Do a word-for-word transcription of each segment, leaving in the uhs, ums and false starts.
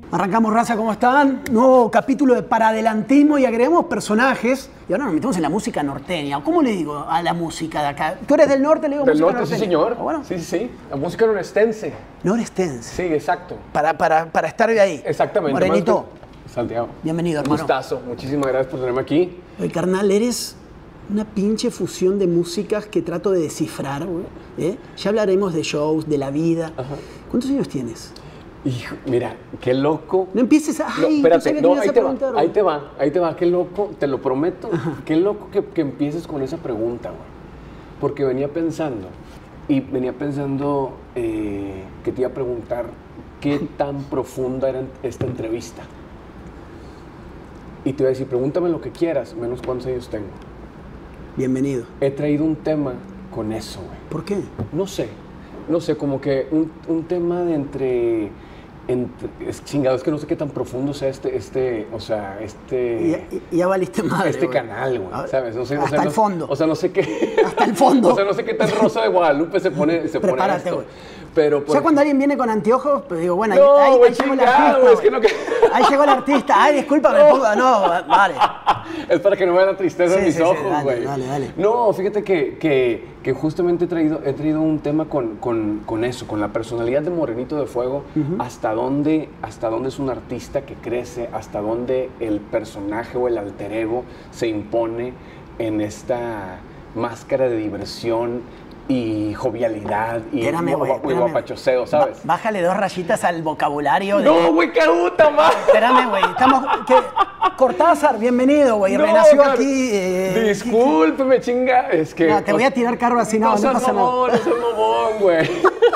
Arrancamos, raza, ¿cómo están? Nuevo capítulo de Paradelantismo y agregamos personajes. Y ahora nos metemos en la música norteña. ¿Cómo le digo a la música de acá? ¿Tú eres del norte? Le digo del música norte, norteña. sí, señor. ¿Ah, bueno? Sí, sí, sí. La música norestense. Norestense. Sí, exacto. Para, para, para estar de ahí. Exactamente. Morenito. Santiago. Bienvenido, hermano. Gustazo. Muchísimas gracias por tenerme aquí. Oye, carnal, eres una pinche fusión de músicas que trato de descifrar, güey. ¿Eh? Ya hablaremos de shows, de la vida. Ajá. ¿Cuántos años tienes? Hijo, mira, qué loco. No empieces a... No, Ay, espérate, no, ahí te va, preguntar, ahí te va, ahí te va, qué loco, te lo prometo, Ajá. qué loco que, que empieces con esa pregunta, güey. Porque venía pensando, y venía pensando eh, que te iba a preguntar qué tan profunda era esta entrevista. Y te iba a decir, pregúntame lo que quieras, menos cuántos años tengo. Bienvenido. He traído un tema con eso, güey. ¿Por qué? No sé, no sé, como que un, un tema de entre... Entre, es chingado, es que no sé qué tan profundo sea este, este, o sea, este... Ya, ya valiste madre, Este güey. canal, güey, ¿sabes? No sé, Hasta o sea, el no, fondo. O sea, no sé qué... Hasta el fondo. O sea, no sé qué tan Rosa de Guadalupe se pone, se pone Prepárate, esto. güey. Pero... O sea, cuando alguien viene con anteojos, pues digo, bueno, ahí, No, ahí, güey, ahí llegó el chingado, artista. güey, es que güey. no que- Ahí llegó el artista. Ay, discúlpame, No. ponga- no, vale. Es para que no vean la tristeza Sí, en mis sí, sí, ojos, dale, güey. dale, dale. No, fíjate que, que, que justamente he traído, he traído un tema con, con, con eso, con la personalidad de Morenito de Fuego, Ujú. hasta dónde, hasta dónde es un artista que crece, hasta dónde el personaje o el alter ego se impone en esta máscara de diversión y jovialidad y, Espérame, y güey, guapa- y espérame. guapachoseo, ¿sabes? Ba- Bájale dos rayitas al vocabulario. De... No, güey, qué puta madre. Espérame, güey. Estamos... ¿qué? Cortázar, bienvenido, güey. No, Renació claro. aquí. eh, Discúlpeme, chinga. Es que. No, te voy a tirar carro así, no, no seas pasa nada. mamón, no seas mamón, güey.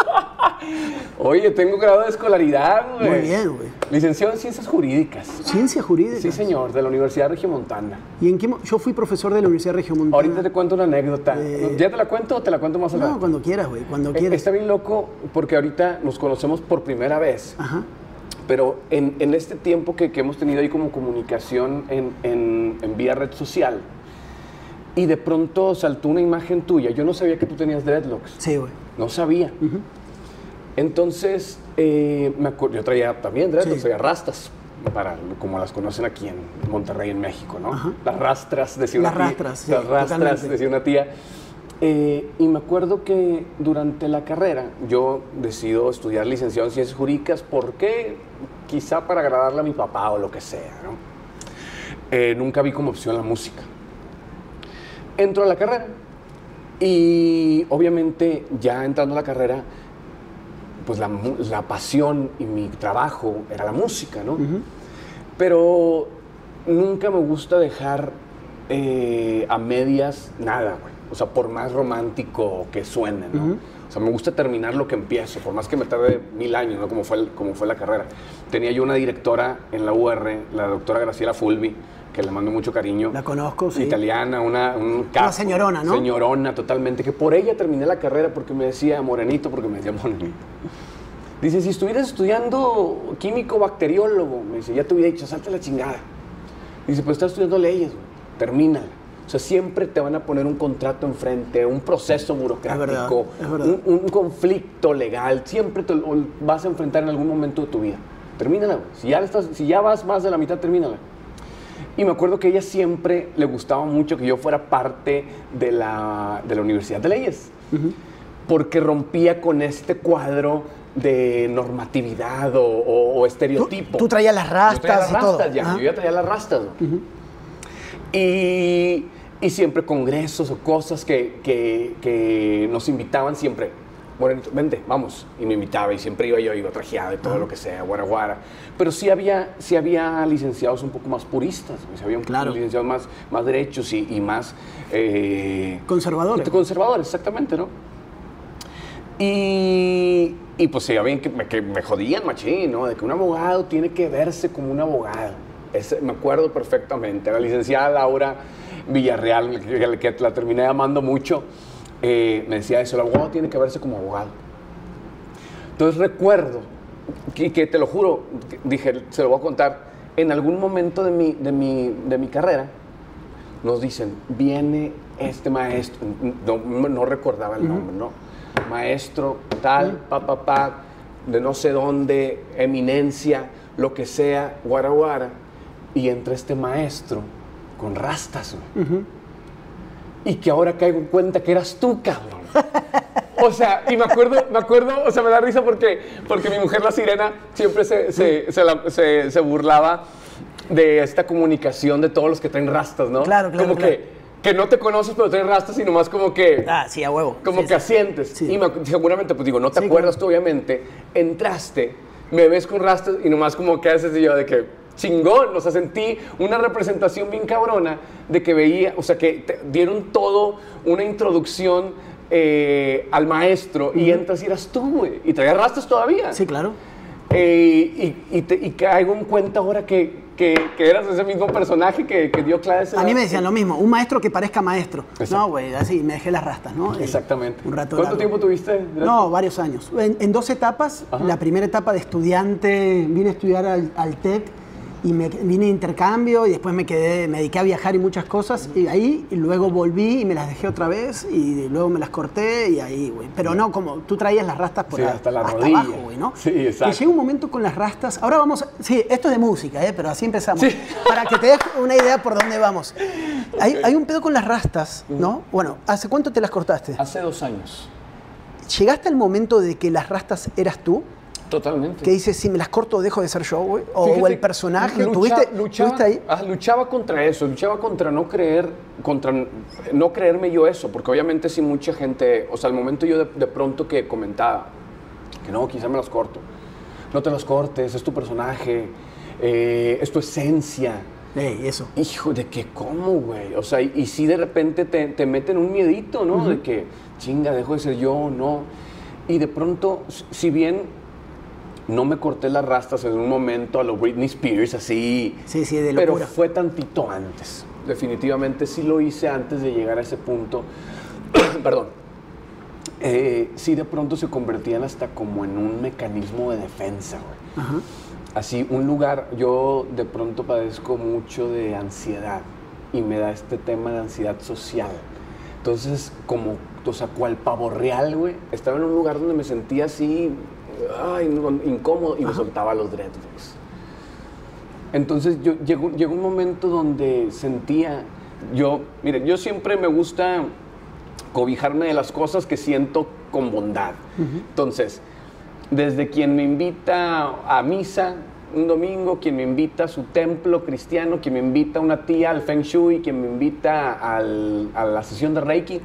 Oye, tengo grado de escolaridad, güey. Muy bien, güey. Licenciado en Ciencias Jurídicas. Ciencia jurídica. Sí, señor, de la Universidad Regiomontana. ¿Y en qué mo- Yo fui profesor de la Universidad Regiomontana. Ahorita te cuento una anécdota. Eh, ¿Ya te la cuento o te la cuento más No, adelante? cuando quieras, güey. Cuando Eh, quieras. Está bien loco porque ahorita nos conocemos por primera vez. Ajá. Pero en, en este tiempo que, que hemos tenido ahí como comunicación en, en, en vía red social, y de pronto saltó una imagen tuya. Yo no sabía que tú tenías dreadlocks. Sí, güey. No sabía. Ujú. Entonces, eh, me acuerdo, yo traía también dreadlocks, Sí. traía rastas, para, como las conocen aquí en Monterrey, en México, ¿no? Ajá. Las rastras, decía una Las tía. rastras, sí, Las rastras, totalmente. decía una tía. Eh, y me acuerdo que durante la carrera yo decido estudiar licenciado en Ciencias Jurídicas. ¿Por qué? Quizá para agradarle a mi papá o lo que sea, ¿no? Eh, nunca vi como opción la música. Entro a la carrera y obviamente ya entrando a la carrera, pues la, mu- la pasión y mi trabajo era la música, ¿no? Ujú. Pero nunca me gusta dejar eh, a medias nada, güey. O sea, por más romántico que suene, ¿no? Ujú. O sea, me gusta terminar lo que empiezo, por más que me tarde mil años, ¿no? Como fue, el- como fue la carrera. Tenía yo una directora en la U R, la doctora Graciela Fulvi, que le mando mucho cariño. La conozco, sí. Italiana, una, un capo. señorona, ¿no? Señorona, totalmente. Que por ella terminé la carrera porque me decía Morenito, porque me decía Morenito. Dice, si estuvieras estudiando químico bacteriólogo, me dice, ya te hubiera dicho, salte a la chingada. Dice, pues estás estudiando leyes, güey, termínala. O sea, siempre te van a poner un contrato enfrente, un proceso burocrático, Es verdad, es verdad. Un, un conflicto legal, siempre te lo vas a enfrentar en algún momento de tu vida. Termínala, güey. Si ya, estás, si ya vas más de la mitad, termínala. Y me acuerdo que a ella siempre le gustaba mucho que yo fuera parte de la, de la Universidad de Leyes, Ujú. porque rompía con este cuadro de normatividad o, o- o Tú, estereotipo. tú traías las Yo traía rastas las y todo. rastas ya, Ajá. yo ya traía las rastas. ¿no? Y, y siempre congresos o cosas que, que- que nos invitaban siempre. Morenito, vente, vamos. Y me invitaba y siempre iba yo, iba trajeado y todo lo que sea, guara guara. Pero sí había, sí había licenciados un poco más puristas, sí había un Claro. licenciados más, más derechos y, y más... eh, Conservadores. Conservadores, exactamente, ¿no? Y, y pues sí, habían que me, que me jodían machín, ¿no? De que un abogado tiene que verse como un abogado. Ese, me acuerdo perfectamente. La licenciada Laura Villarreal, que, que la terminé amando mucho, eh, me decía eso, el abogado tiene que verse como abogado. Entonces recuerdo, que, que te lo juro, que dije, se lo voy a contar, en algún momento de mi, de mi, de mi carrera, nos dicen, viene este maestro, no, no recordaba el nombre, ¿no? Maestro tal, pa, pa, pa, de no sé dónde, eminencia, lo que sea, guara guara, y entra este maestro con rastas, güey. Uh-huh. Y que ahora caigo en cuenta que eras tú, cabrón. O sea, y me acuerdo, me acuerdo, o sea, me da risa porque, porque mi mujer, la sirena, siempre se, se, se, la, se, se burlaba de esta comunicación de todos los que traen rastas, ¿no? Claro, claro. Como claro. que, que no te conoces, pero traen rastas y nomás como que... Ah, sí, a huevo. Como sí, que sí. asientes. Sí. Y me, seguramente, pues digo, no te sí, acuerdas claro. tú, obviamente. Entraste, me ves con rastas y nomás como que haces y yo de que... chingón, o sea, sentí una representación bien cabrona de que veía, o sea, que te dieron todo una introducción eh, al maestro uh-huh. y entras y eras tú, güey, y traías rastas todavía. Sí, claro. Eh, y, y, te, y caigo en cuenta ahora que, que, que eras ese mismo personaje que, que dio clases. A mí me decían lo mismo, un maestro que parezca maestro. Exacto. No, güey, así, me dejé las rastas, ¿no? Exactamente. Un rato ¿Cuánto largo. tiempo tuviste? No, varios años. En, en dos etapas. Ajá. La primera etapa de estudiante, vine a estudiar al, al TEC, y me vine de intercambio y después me quedé, me dediqué a viajar y muchas cosas y ahí y luego volví y me las dejé otra vez y luego me las corté y ahí, güey. Pero no como tú traías las rastas por sí, a, hasta la hasta rodilla. abajo, güey, ¿no? Sí, exacto. Y llega un momento con las rastas, ahora vamos, a, sí, esto es de música, ¿eh? Pero así empezamos. Sí. Para que te des una idea por dónde vamos. Hay, hay un pedo con las rastas, ¿no? Bueno, ¿hace cuánto te las cortaste? Hace dos años. ¿Llegaste al momento de que las rastas eras tú? Totalmente. Que dices, si me las corto, dejo de ser yo, güey. O, Fíjate, o el personaje. lucha, ¿Tuviste, luchaba, ¿Tuviste ahí? Ah, luchaba contra eso, luchaba contra no creer, contra no creerme yo eso, porque obviamente sí mucha gente, o sea, al momento yo de, de pronto que comentaba, que no, quizá me las corto. No te las cortes, es tu personaje, eh, es tu esencia. Ey, eso. Hijo, de que cómo, güey. O sea, y, y sí de repente te, te meten un miedito, ¿no? Uh-huh. De que, chinga, dejo de ser yo, no. Y de pronto, si bien no me corté las rastas en un momento a lo Britney Spears, así. Sí, sí, de locura. Pero fue tantito antes. Definitivamente sí lo hice antes de llegar a ese punto. Perdón. Eh, sí de pronto se convertían hasta como en un mecanismo de defensa, güey. Ajá. Así, un lugar, yo de pronto padezco mucho de ansiedad y me da este tema de ansiedad social. Entonces, como, o sea, cual pavo real, güey, estaba en un lugar donde me sentía así, ay, incómodo y me Ajá. soltaba los dreadlocks. Entonces, yo, llegó, llegó un momento donde sentía, yo, miren, yo siempre me gusta cobijarme de las cosas que siento con bondad. Uh-huh. Entonces, desde quien me invita a misa un domingo, quien me invita a su templo cristiano, quien me invita a una tía al Feng Shui, quien me invita al, a la sesión de Reiki,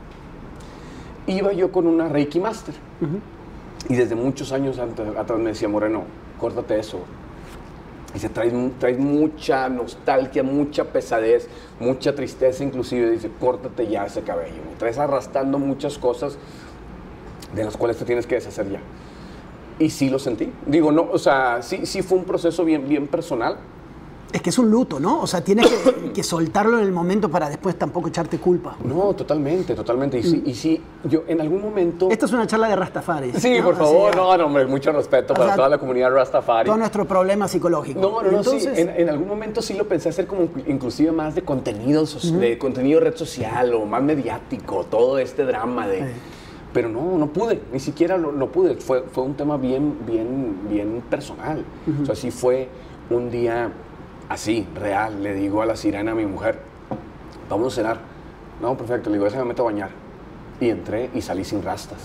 iba yo con una Reiki Master. Uh-huh. Y desde muchos años antes, atrás me decía, Moreno, córtate eso. Dice, traes, traes mucha nostalgia, mucha pesadez, mucha tristeza inclusive. Dice, córtate ya ese cabello. Me traes arrastrando muchas cosas de las cuales te tienes que deshacer ya. Y sí lo sentí. Digo, no, o sea, sí, sí fue un proceso bien, bien personal. Es que es un luto, ¿no? O sea, tienes que, que soltarlo en el momento para después tampoco echarte culpa. No, totalmente, totalmente. Y, mm. sí, y sí, yo en algún momento... Esta es una charla de Rastafari. Sí, ¿no? Por favor, Así, no, no, hombre, mucho respeto para sea, toda la comunidad Rastafari. Todo nuestro problema psicológico. No, no, no, Entonces... sí. En, en algún momento sí lo pensé hacer como inclusive más de contenido, so mm. de contenido red social o más mediático, todo este drama de... Sí. Pero no, no pude, ni siquiera lo, lo pude. Fue, fue un tema bien, bien, bien personal. Uh-huh. O sea, sí fue un día así, real. Le digo a la sirena, a mi mujer, vamos a cenar. No, perfecto. Le digo, déjame me meto a bañar. Y entré y salí sin rastas.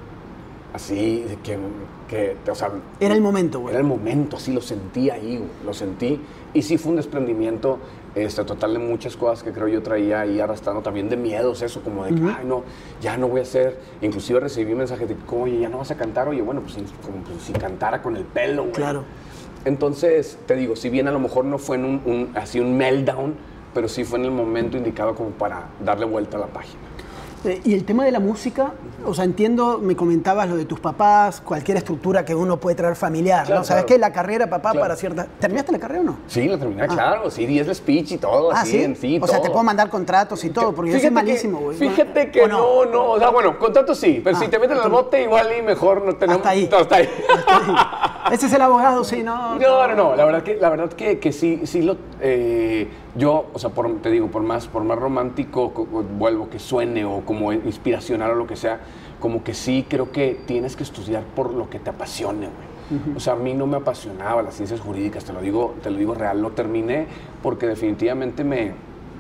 Así, de que, que o sea... Era el momento, güey. Era el momento, así lo sentí ahí, güey. Lo sentí. Y sí fue un desprendimiento este, total de muchas cosas que creo yo traía ahí arrastrando, también de miedos, eso, como de que, uh-huh. ay, no, ya no voy a hacer. Inclusive recibí mensajes de, oye, ya no vas a cantar. Oye, bueno, pues, como pues, si cantara con el pelo, güey. Claro. Entonces, te digo, si bien a lo mejor no fue en un, un, así un meltdown, pero sí fue en el momento indicado como para darle vuelta a la página. Eh, y el tema de la música, o sea, entiendo, me comentabas lo de tus papás, cualquier estructura que uno puede traer familiar, claro, ¿no? ¿Sabes claro. qué? La carrera, papá, claro. para cierta... ¿Terminaste la carrera o no? Sí, la terminé, ah. claro, sí, di el speech y todo, ah, así, ¿sí? en sí, O todo. sea, te puedo mandar contratos y todo, porque fíjate yo soy malísimo, güey. Fíjate que no? no, no, o sea, bueno, contratos sí, pero ah, si te meten en el bote igual y mejor no tenemos... Hasta ahí. No, hasta ahí. Hasta ahí. Ese es el abogado, sí, no. No, no, no, la verdad que, la verdad que, que sí, sí lo... Eh, yo, o sea, por, te digo, por más, por más romántico, vuelvo, que suene o como inspiracional o lo que sea, como que sí creo que tienes que estudiar por lo que te apasione, güey. Uh-huh. O sea, a mí no me apasionaba las ciencias jurídicas, te lo digo, te lo digo real. Lo terminé porque definitivamente me,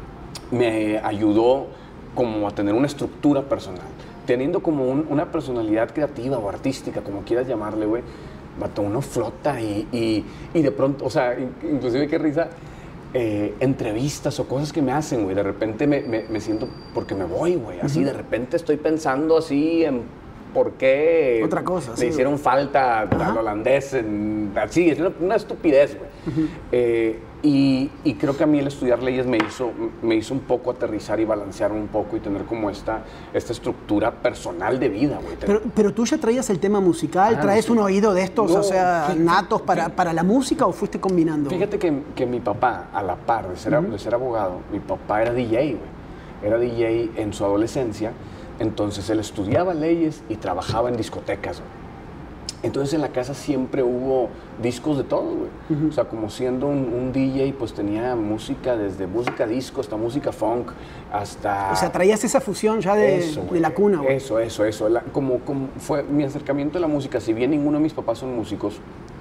me ayudó como a tener una estructura personal. Teniendo como un, una personalidad creativa o artística, como quieras llamarle, güey, vato, uno flota y, y, y de pronto, o sea, inclusive qué risa, eh, entrevistas o cosas que me hacen, güey, de repente me, me, me siento, porque me voy, güey, así, uh-huh. de repente estoy pensando así en por qué otra cosa, le sí, hicieron güey. falta al uh-huh. holandés, en, así, es una, una estupidez, güey. Uh-huh. eh, y, y creo que a mí el estudiar leyes me hizo, me hizo un poco aterrizar y balancear un poco y tener como esta, esta estructura personal de vida, güey. Pero, pero tú ya traías el tema musical, ah, ¿traes sí. un oído de estos, no, o sea, fíjate, natos para, para la música o fuiste combinando? Fíjate que, que mi papá, a la par de ser, uh-huh. de ser abogado, mi papá era D J, güey. Era D J en su adolescencia, entonces él estudiaba leyes y trabajaba en discotecas, güey. Entonces en la casa siempre hubo discos de todo, güey. Uh-huh. O sea, como siendo un, un D J, pues tenía música, desde música disco hasta música funk, hasta... O sea, traías esa fusión ya de, eso, de la cuna, güey. Eso, eso, eso. La, como, como fue mi acercamiento a la música, si bien ninguno de mis papás son músicos,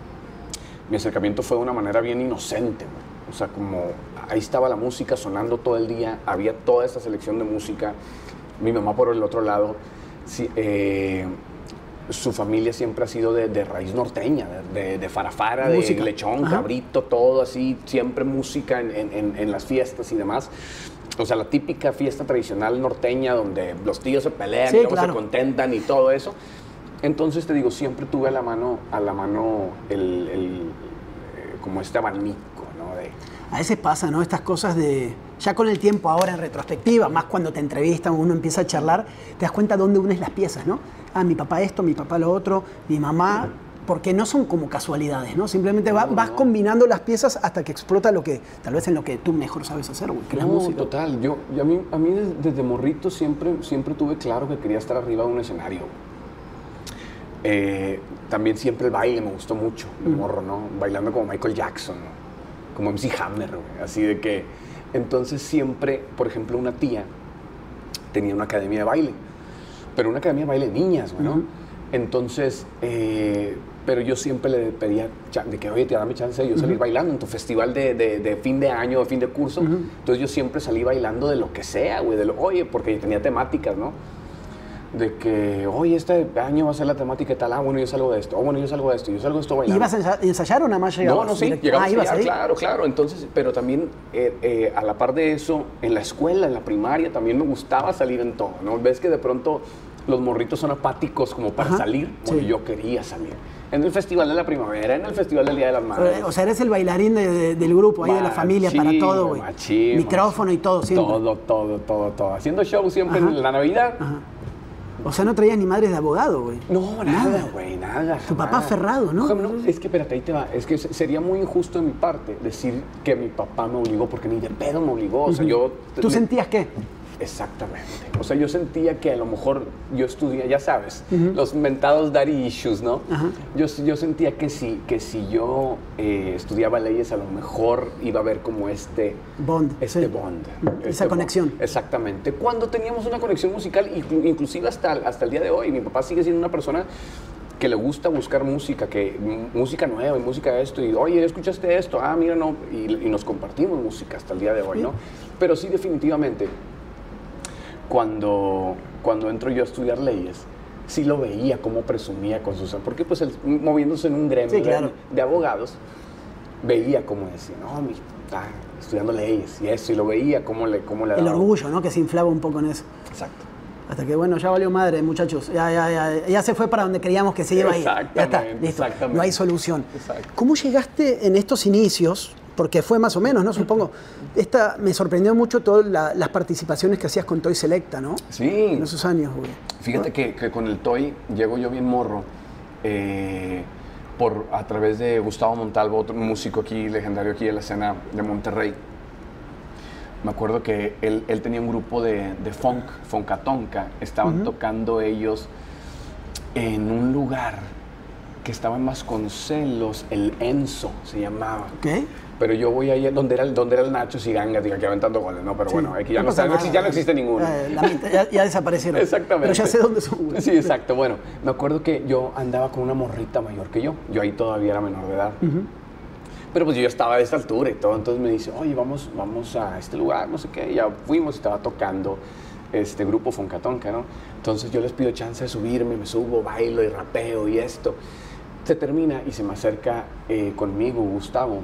mi acercamiento fue de una manera bien inocente, güey. O sea, como ahí estaba la música sonando todo el día, había toda esta selección de música. Mi mamá por el otro lado, sí, eh, su familia siempre ha sido de, de raíz norteña, de, de, de farafara, de lechón, ajá. cabrito, todo así, siempre música en, en, en las fiestas y demás. O sea, la típica fiesta tradicional norteña donde los tíos se pelean, sí, y luego claro. se contentan y todo eso. Entonces te digo, siempre tuve a la mano, a la mano el, el, eh, como este abanico, ¿no? De, a veces pasa, ¿no? Estas cosas de... Ya con el tiempo, ahora en retrospectiva, más cuando te entrevistan, uno empieza a charlar, te das cuenta dónde unes las piezas, ¿no? Ah, mi papá esto, mi papá lo otro, mi mamá... Porque no son como casualidades, ¿no? Simplemente va, no, vas no. combinando las piezas hasta que explota lo que... Tal vez en lo que tú mejor sabes hacer, güey, que no, la música. Total. Yo, yo a mí, a mí desde, desde morrito siempre, siempre tuve claro que quería estar arriba de un escenario. Eh, también siempre el baile me gustó mucho, de morro, ¿no? Bailando como Michael Jackson, ¿no? Como M C Hammer, güey. Así de que... Entonces siempre, por ejemplo, una tía tenía una academia de baile, pero una academia de baile de niñas, ¿no? Uh-huh. Entonces, eh, pero yo siempre le pedía de que, oye, te dame chance de yo salir uh-huh. bailando en tu festival de, de, de fin de año, de fin de curso. Uh-huh. Entonces yo siempre salí bailando de lo que sea, güey, de lo, oye, porque tenía temáticas, ¿no? De que, oye, este año va a ser la temática y tal, ah, bueno, yo salgo de esto, oh, bueno, yo salgo de esto, yo salgo de esto bailando. ¿Ibas a ensayar o nada más llegabas? No, no, sí, directo? llegamos ah, ¿ibas allá, ahí? Claro, claro, entonces, pero también eh, eh, a la par de eso, en la escuela, en la primaria, también me gustaba salir en todo, ¿no? Ves que de pronto los morritos son apáticos como para Ajá, salir, bueno, sí. yo quería salir. En el Festival de la Primavera, en el Festival del Día de las Madres. O sea, eres el bailarín de, de, del grupo, ahí machín, de la familia, para todo, güey. Micrófono machín, y todo, siempre. Todo, todo, todo, todo. Haciendo show siempre Ajá. en la Navidad. Ajá. O sea, no traías ni madres de abogado, güey. No, nada, güey, nada. nada. Tu papá aferrado, ¿no? no. Es que, espérate, ahí te va. Es que sería muy injusto de mi parte decir que mi papá me obligó, porque ni de pedo me obligó. O sea, uh-huh. yo... ¿Tú me, sentías qué? Exactamente. O sea, yo sentía que a lo mejor yo estudié, ya sabes, uh-huh. los mentados daddy issues, ¿no? Uh-huh. Yo, yo sentía que si, que si yo eh, estudiaba leyes, a lo mejor iba a haber como este... Bond. Este sí. bond. Esa este conexión. Bond. Exactamente. Cuando teníamos una conexión musical, inclusive hasta, hasta el día de hoy, mi papá sigue siendo una persona que le gusta buscar música, que música nueva y música esto, y oye, ¿escuchaste esto? Ah, mira, no, y, y nos compartimos música hasta el día de hoy, sí. ¿no? Pero sí, definitivamente... Cuando, cuando entro yo a estudiar leyes, sí lo veía cómo presumía con sus... Porque pues él, moviéndose en un gremio sí, claro. de, de abogados, veía cómo decía, no, mi, ah, estudiando leyes y eso, y lo veía cómo le, cómo le El daba. orgullo, ¿no? Que se inflaba un poco en eso. Exacto. Hasta que, bueno, ya valió madre, muchachos. Ya, ya, ya, ya se fue para donde creíamos que se iba a ir. Ya está, listo. Exactamente. No hay solución. Exacto. ¿Cómo llegaste en estos inicios? Porque fue más o menos, ¿no? Supongo. Esta, me sorprendió mucho todas la, las participaciones que hacías con Toy Selecta, ¿no? Sí. En esos años, güey. Fíjate ¿no? que, que con el Toy llego yo bien morro. Eh, por, a través de Gustavo Montalvo, otro músico aquí, legendario aquí de la escena de Monterrey. Me acuerdo que él, él tenía un grupo de, de funk, funkatonka. Estaban uh-huh. tocando ellos en un lugar que estaba en Vasconcelos, el Enzo se llamaba. ¿Qué? Pero yo voy ahí donde era el, donde era el Nacho Siganga, digo, aquí aventando goles, ¿no? Pero sí, bueno, aquí ya no, no, no, existe, ya no existe ninguno. Eh, la mitad, ya, ya desaparecieron. Exactamente. Pero ya sé dónde son. Sí, exacto. Bueno, me acuerdo que yo andaba con una morrita mayor que yo. Yo ahí todavía era menor de edad. Uh-huh. Pero pues yo ya estaba de esta altura y todo. Entonces me dice, oye, vamos, vamos a este lugar, no sé qué. Y ya fuimos y estaba tocando este grupo Foncatonca, ¿no? Entonces yo les pido chance de subirme, me subo, bailo y rapeo y esto. Se termina y se me acerca eh, conmigo Gustavo.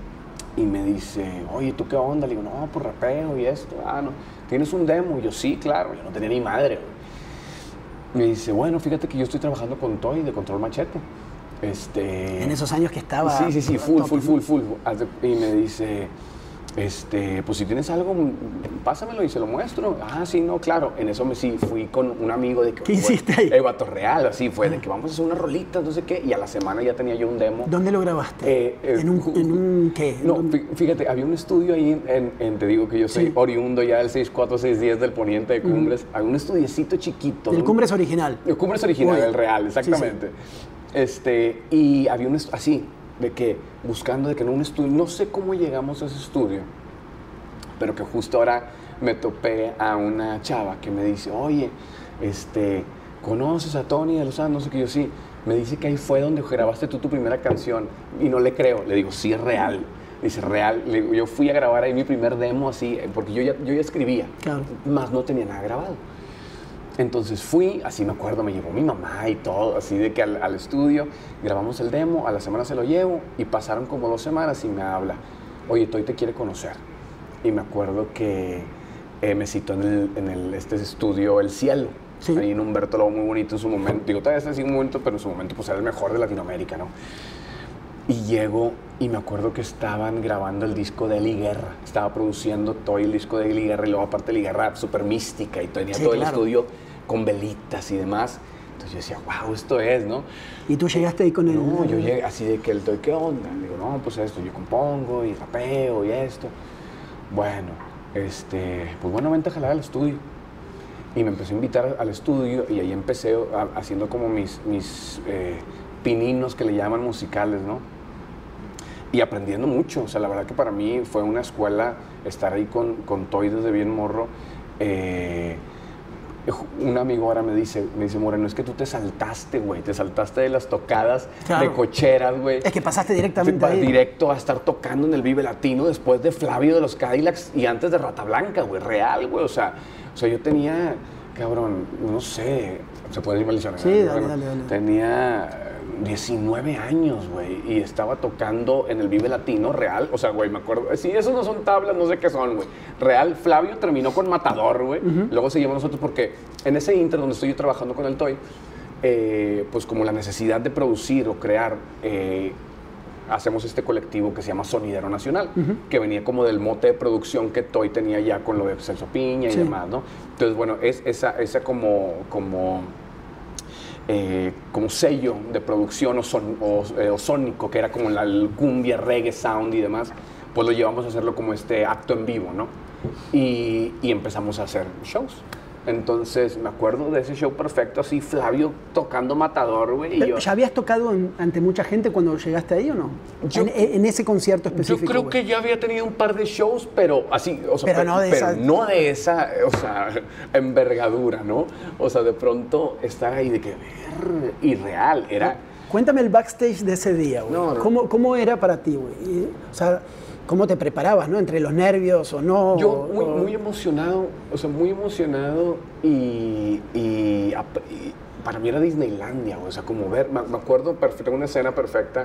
Y me dice, oye, ¿tú qué onda? Le digo, no, pues rapeo y esto. Ah, no. ¿Tienes un demo? Y yo, sí, claro. Yo no tenía ni madre, güey. Me dice, bueno, fíjate que yo estoy trabajando con Toy de Control Machete. Este... En esos años que estaba... Sí, sí, sí, full, full, full, full. Y me dice, este, pues si tienes algo, pásamelo y se lo muestro. Ah, sí, no, claro. En eso me sí fui con un amigo de que... ¿Qué hiciste ahí? El Vato Real, así fue, ah. de que vamos a hacer unas rolitas, no sé qué. Y a la semana ya tenía yo un demo. ¿Dónde lo grabaste? Eh, eh, ¿En, un, ¿En un qué? No, ¿Dónde? Fíjate, había un estudio ahí, en, en, en, te digo que yo soy sí. oriundo ya del seis cuatro, seis diez del poniente de Cumbres. Mm. Había un estudiecito chiquito. ¿El Cumbres original? El Cumbres original, Uy. el real, exactamente. Sí, sí. Este, y había un así, de que buscando de que en un estudio, no sé cómo llegamos a ese estudio, pero que justo ahora me topé a una chava que me dice, oye, este, ¿conoces a Tony de Lozano? No sé qué, yo sí. Me dice que ahí fue donde grabaste tú tu primera canción. Y no le creo. Le digo, sí, es real. Dice, real. Le digo, yo fui a grabar ahí mi primer demo así, porque yo ya, yo ya escribía, claro. Más no tenía nada grabado. Entonces fui, así me acuerdo, me llevó mi mamá y todo, así de que al, al estudio, grabamos el demo, a la semana se lo llevo y pasaron como dos semanas y me habla, oye, Toy te quiere conocer. Y me acuerdo que eh, me citó en, el, en el, este estudio El Cielo, sí. Ahí en Humberto Lobo, muy bonito en su momento, digo, todavía está así muy bonito, pero en su momento pues era el mejor de Latinoamérica, ¿no? Y llego y me acuerdo que estaban grabando el disco de Eli Guerra, estaba produciendo Toy el disco de Eli Guerra y luego aparte Eli Guerra súper mística y tenía sí, todo claro. el estudio con velitas y demás. Entonces yo decía, wow, esto es, ¿no? ¿Y tú llegaste ahí con él? No, yo llegué así de que el Toy, ¿qué onda? Le digo, no, pues esto, yo compongo y rapeo y esto. Bueno, este, pues bueno, vente a jalar al estudio. Y me empezó a invitar al estudio y ahí empecé a, haciendo como mis, mis eh, pininos que le llaman musicales, ¿no? Y aprendiendo mucho, o sea, la verdad que para mí fue una escuela estar ahí con, con Toy desde bien morro. Eh, un amigo ahora me dice, me dice, Moreno, es que tú te saltaste, güey, te saltaste de las tocadas claro. de cocheras, güey. Es que pasaste directamente ahí. Directo a estar tocando en el Vive Latino después de Flavio de los Cadillacs y antes de Rata Blanca, güey, real, güey, o sea, o sea, yo tenía, cabrón, no sé, se puede ir maldicionar. Sí, dale, dale, dale. Tenía diecinueve años, güey, y estaba tocando en el Vive Latino real, o sea, güey, me acuerdo, sí, esos no son tablas, no sé qué son, güey. Real, Flavio terminó con Matador, güey, uh-huh. Luego seguimos nosotros porque en ese inter donde estoy yo trabajando con el Toy, eh, pues como la necesidad de producir o crear, eh, hacemos este colectivo que se llama Sonidero Nacional, uh-huh. que venía como del mote de producción que Toy tenía ya con lo de Celso Piña y sí. demás, ¿no? Entonces, bueno, es esa, esa como... como Eh, como sello de producción o, son, o, eh, o sónico, que era como la el cumbia, reggae, sound y demás, pues lo llevamos a hacerlo como este acto en vivo, ¿no? Y, y empezamos a hacer shows. Entonces, me acuerdo de ese show perfecto, así, Flavio tocando Matador, güey. Yo... ¿Ya habías tocado en, ante mucha gente cuando llegaste ahí o no? Yo, en, en ese concierto específico. Yo creo güey. que ya había tenido un par de shows, pero así, o sea, pero, pero, no, de pero esa... no de esa, o sea, envergadura, ¿no? O sea, de pronto estar ahí de que, ver, irreal, era... Cuéntame el backstage de ese día, güey. No, no. ¿Cómo, ¿Cómo era para ti, güey? O sea... ¿Cómo te preparabas, no? ¿Entre los nervios o no? Yo muy, o... muy emocionado, o sea, muy emocionado y, y, y para mí era Disneylandia, o sea, como ver, me acuerdo, tengo una escena perfecta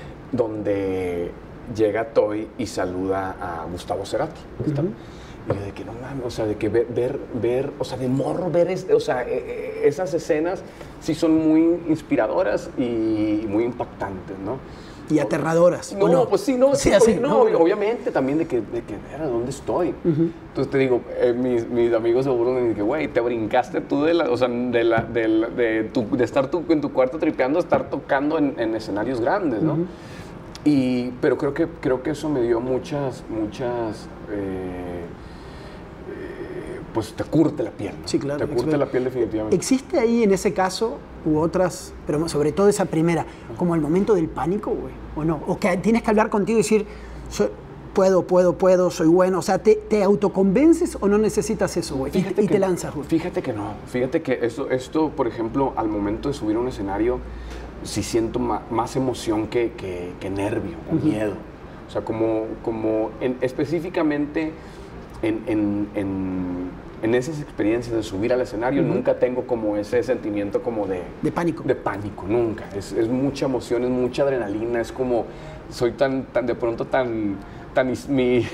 donde llega Toy y saluda a Gustavo Cerati. Uh-huh. Y yo de que no mames, o sea, de que ver, ver, ver o sea, de morro ver, es, o sea, eh, esas escenas sí son muy inspiradoras y muy impactantes, ¿no? Y aterradoras. No, no, pues sí, no, sí, sí, así, no, no, obviamente también de que, de que, ¿a dónde estoy? Uh-huh. Entonces te digo, eh, mis, mis amigos seguro me dicen, güey, te brincaste tú de la, o sea, de, la, de, la, de, tu, de estar tú en tu cuarto tripeando, a estar tocando en, en escenarios grandes, ¿no? Uh-huh. Y, pero creo que, creo que eso me dio muchas, muchas, eh, eh, pues te curte la piel. ¿No? Sí, claro. Te curte la piel definitivamente. ¿Existe ahí en ese caso, u otras, pero sobre todo esa primera, como el momento del pánico, güey? ¿O no? ¿O que tienes que hablar contigo y decir, soy, puedo, puedo, puedo, soy bueno? O sea, ¿te, te autoconvences o no necesitas eso, güey? Y, y que, te lanzas, güey. Fíjate que no. Fíjate que esto, esto, por ejemplo, al momento de subir a un escenario, sí siento ma, más emoción que, que, que nervio o uh-huh. miedo. O sea, como, como en, específicamente en, en, en, en esas experiencias de subir al escenario, uh-huh. nunca tengo como ese sentimiento como de... De pánico. De pánico, nunca. Es, es mucha emoción, es mucha adrenalina, es como... Soy tan, tan de pronto tan... tan mi,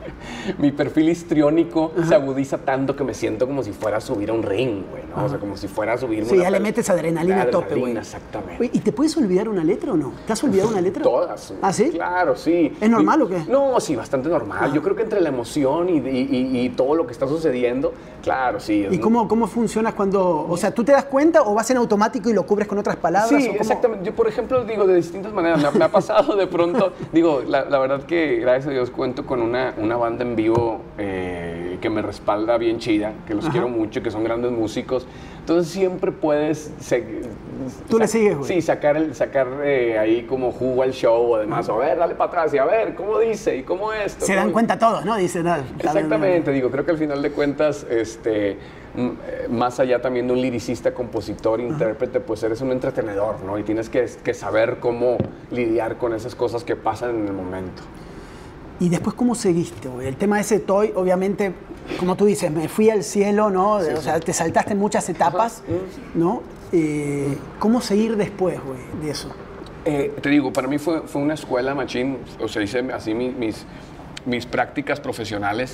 mi perfil histriónico uh-huh. se agudiza tanto que me siento como si fuera a subir a un ring, güey, ¿no? Uh-huh. O sea, como si fuera a subir... Sí, ya le metes adrenalina a tope, güey. Exactamente. ¿Y te puedes olvidar una letra o no? ¿Te has olvidado una letra? Todas. ¿Ah, sí? Claro, sí. ¿Es normal y, o qué? No, sí, bastante normal. Ah. Yo creo que entre la emoción y, y, y, y todo lo que está sucediendo, claro, sí. ¿Y cómo, cómo funciona cuando...? O sea, ¿tú te das cuenta o vas en automático y lo cubres con otras palabras? Sí, exactamente. Yo, por ejemplo, digo, de distintas maneras. Me, me ha pasado de pronto, digo, la, la verdad que, gracias a Dios, cuento con una, una banda en vivo eh, que me respalda bien chida, que los Ajá. quiero mucho, que son grandes músicos. Entonces siempre puedes... Se, ¿Tú le sigues, güey? Sí, sacar, el, sacar eh, ahí como jugo al show, además, Ajá. a ver, dale para atrás y a ver, ¿cómo dice? ¿Y cómo esto? Se ¿Cómo? dan cuenta todos, ¿no? Dicen, no, exactamente, digo, creo que al final de cuentas, este, más allá también de un liricista, compositor, intérprete, pues eres un entretenedor, ¿no? Y tienes que, que saber cómo lidiar con esas cosas que pasan en el momento. ¿Y después cómo seguiste, güey? El tema de ese toy, obviamente, como tú dices, me fui al cielo, ¿no? Sí, o sea, sí. te saltaste en muchas etapas, ¿no? Eh, ¿Cómo seguir después, güey, de eso? Eh, te digo, para mí fue, fue una escuela, machín, o sea, hice así mis, mis, mis prácticas profesionales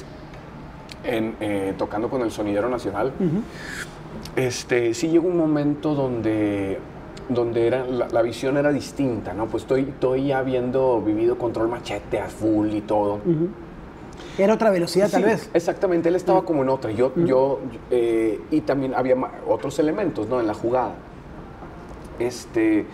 en, eh, tocando con el Sonidero Nacional. Uh-huh. Este, sí llegó un momento donde... donde era, la, la visión era distinta, ¿no? Pues estoy, estoy ya habiendo vivido Control Machete a full y todo. Uh-huh. Era otra velocidad, sí, tal vez. Exactamente, él estaba uh-huh. como en otra. Yo, uh-huh. yo eh, y también había otros elementos, ¿no? En la jugada. Este,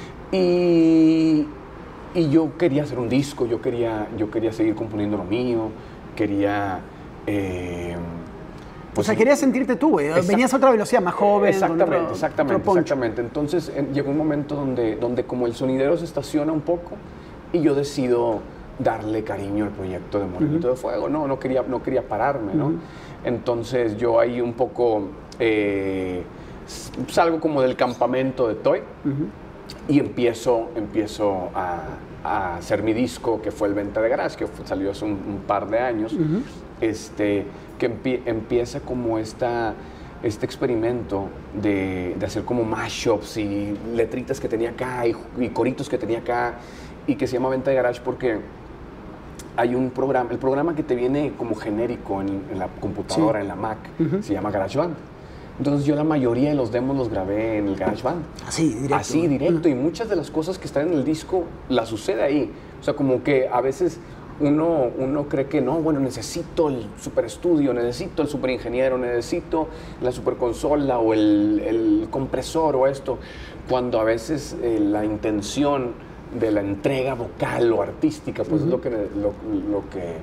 y, y yo quería hacer un disco, yo quería, yo quería seguir componiendo lo mío, quería... Eh, Pues o sea, querías sentirte tú, güey. Venías a otra velocidad, más joven. Exactamente, otro, exactamente, otro exactamente. Entonces en, llegó un momento donde, donde como el sonidero se estaciona un poco y yo decido darle cariño al proyecto de Morenito uh-huh. de Fuego. No, no quería, no quería pararme, ¿no? Uh-huh. Entonces yo ahí un poco eh, salgo como del campamento de Toy uh-huh. y empiezo, empiezo a, a hacer mi disco, que fue el Venta de Garage, que fue, salió hace un, un par de años. Uh-huh. Este... que empie, empieza como esta, este experimento de, de hacer como mashups y letritas que tenía acá y, y coritos que tenía acá y que se llama Venta de Garage porque hay un programa, el programa que te viene como genérico en, en la computadora, sí. en la Mac, uh-huh. se llama GarageBand. Entonces yo la mayoría de los demos los grabé en el GarageBand. Así, directo. Así, directo. Uh-huh. Y muchas de las cosas que están en el disco las sucede ahí. O sea, como que a veces... Uno, uno cree que no, bueno, necesito el super estudio, necesito el super ingeniero, necesito la super consola o el, el compresor o esto, cuando a veces eh, la intención de la entrega vocal o artística, pues uh-huh. es lo que, lo, lo que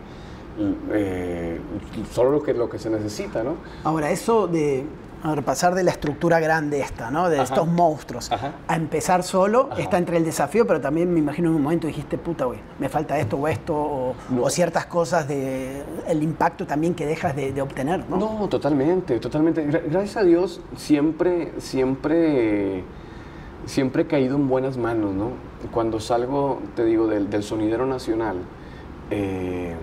eh, solo lo que, lo que se necesita, ¿no? Ahora, eso de... A ver, pasar de la estructura grande esta, ¿no? De Ajá. estos monstruos, Ajá. a empezar solo, Ajá. está entre el desafío, pero también me imagino en un momento dijiste, puta, güey, me falta esto o esto, o, no. o ciertas cosas, de el impacto también que dejas de, de obtener, ¿no? No, totalmente, totalmente. Gracias a Dios siempre, siempre, siempre he caído en buenas manos, ¿no? Cuando salgo, te digo, del, del Sonidero Nacional, eh,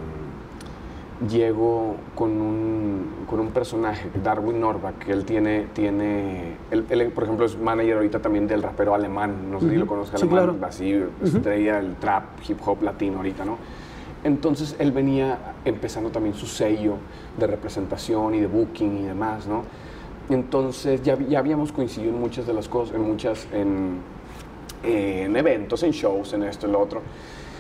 llego con un, con un personaje, Darwin Norbach, que él tiene, tiene él, él, por ejemplo, es manager ahorita también del rapero alemán, no sé uh-huh. si lo conozcas, sí, alemán, claro. así, uh-huh. estrella el trap, hip hop latino ahorita, ¿no? Entonces él venía empezando también su sello de representación y de booking y demás, ¿no? Entonces ya, ya habíamos coincidido en muchas de las cosas, en muchas, en, en eventos, en shows, en esto, en lo otro,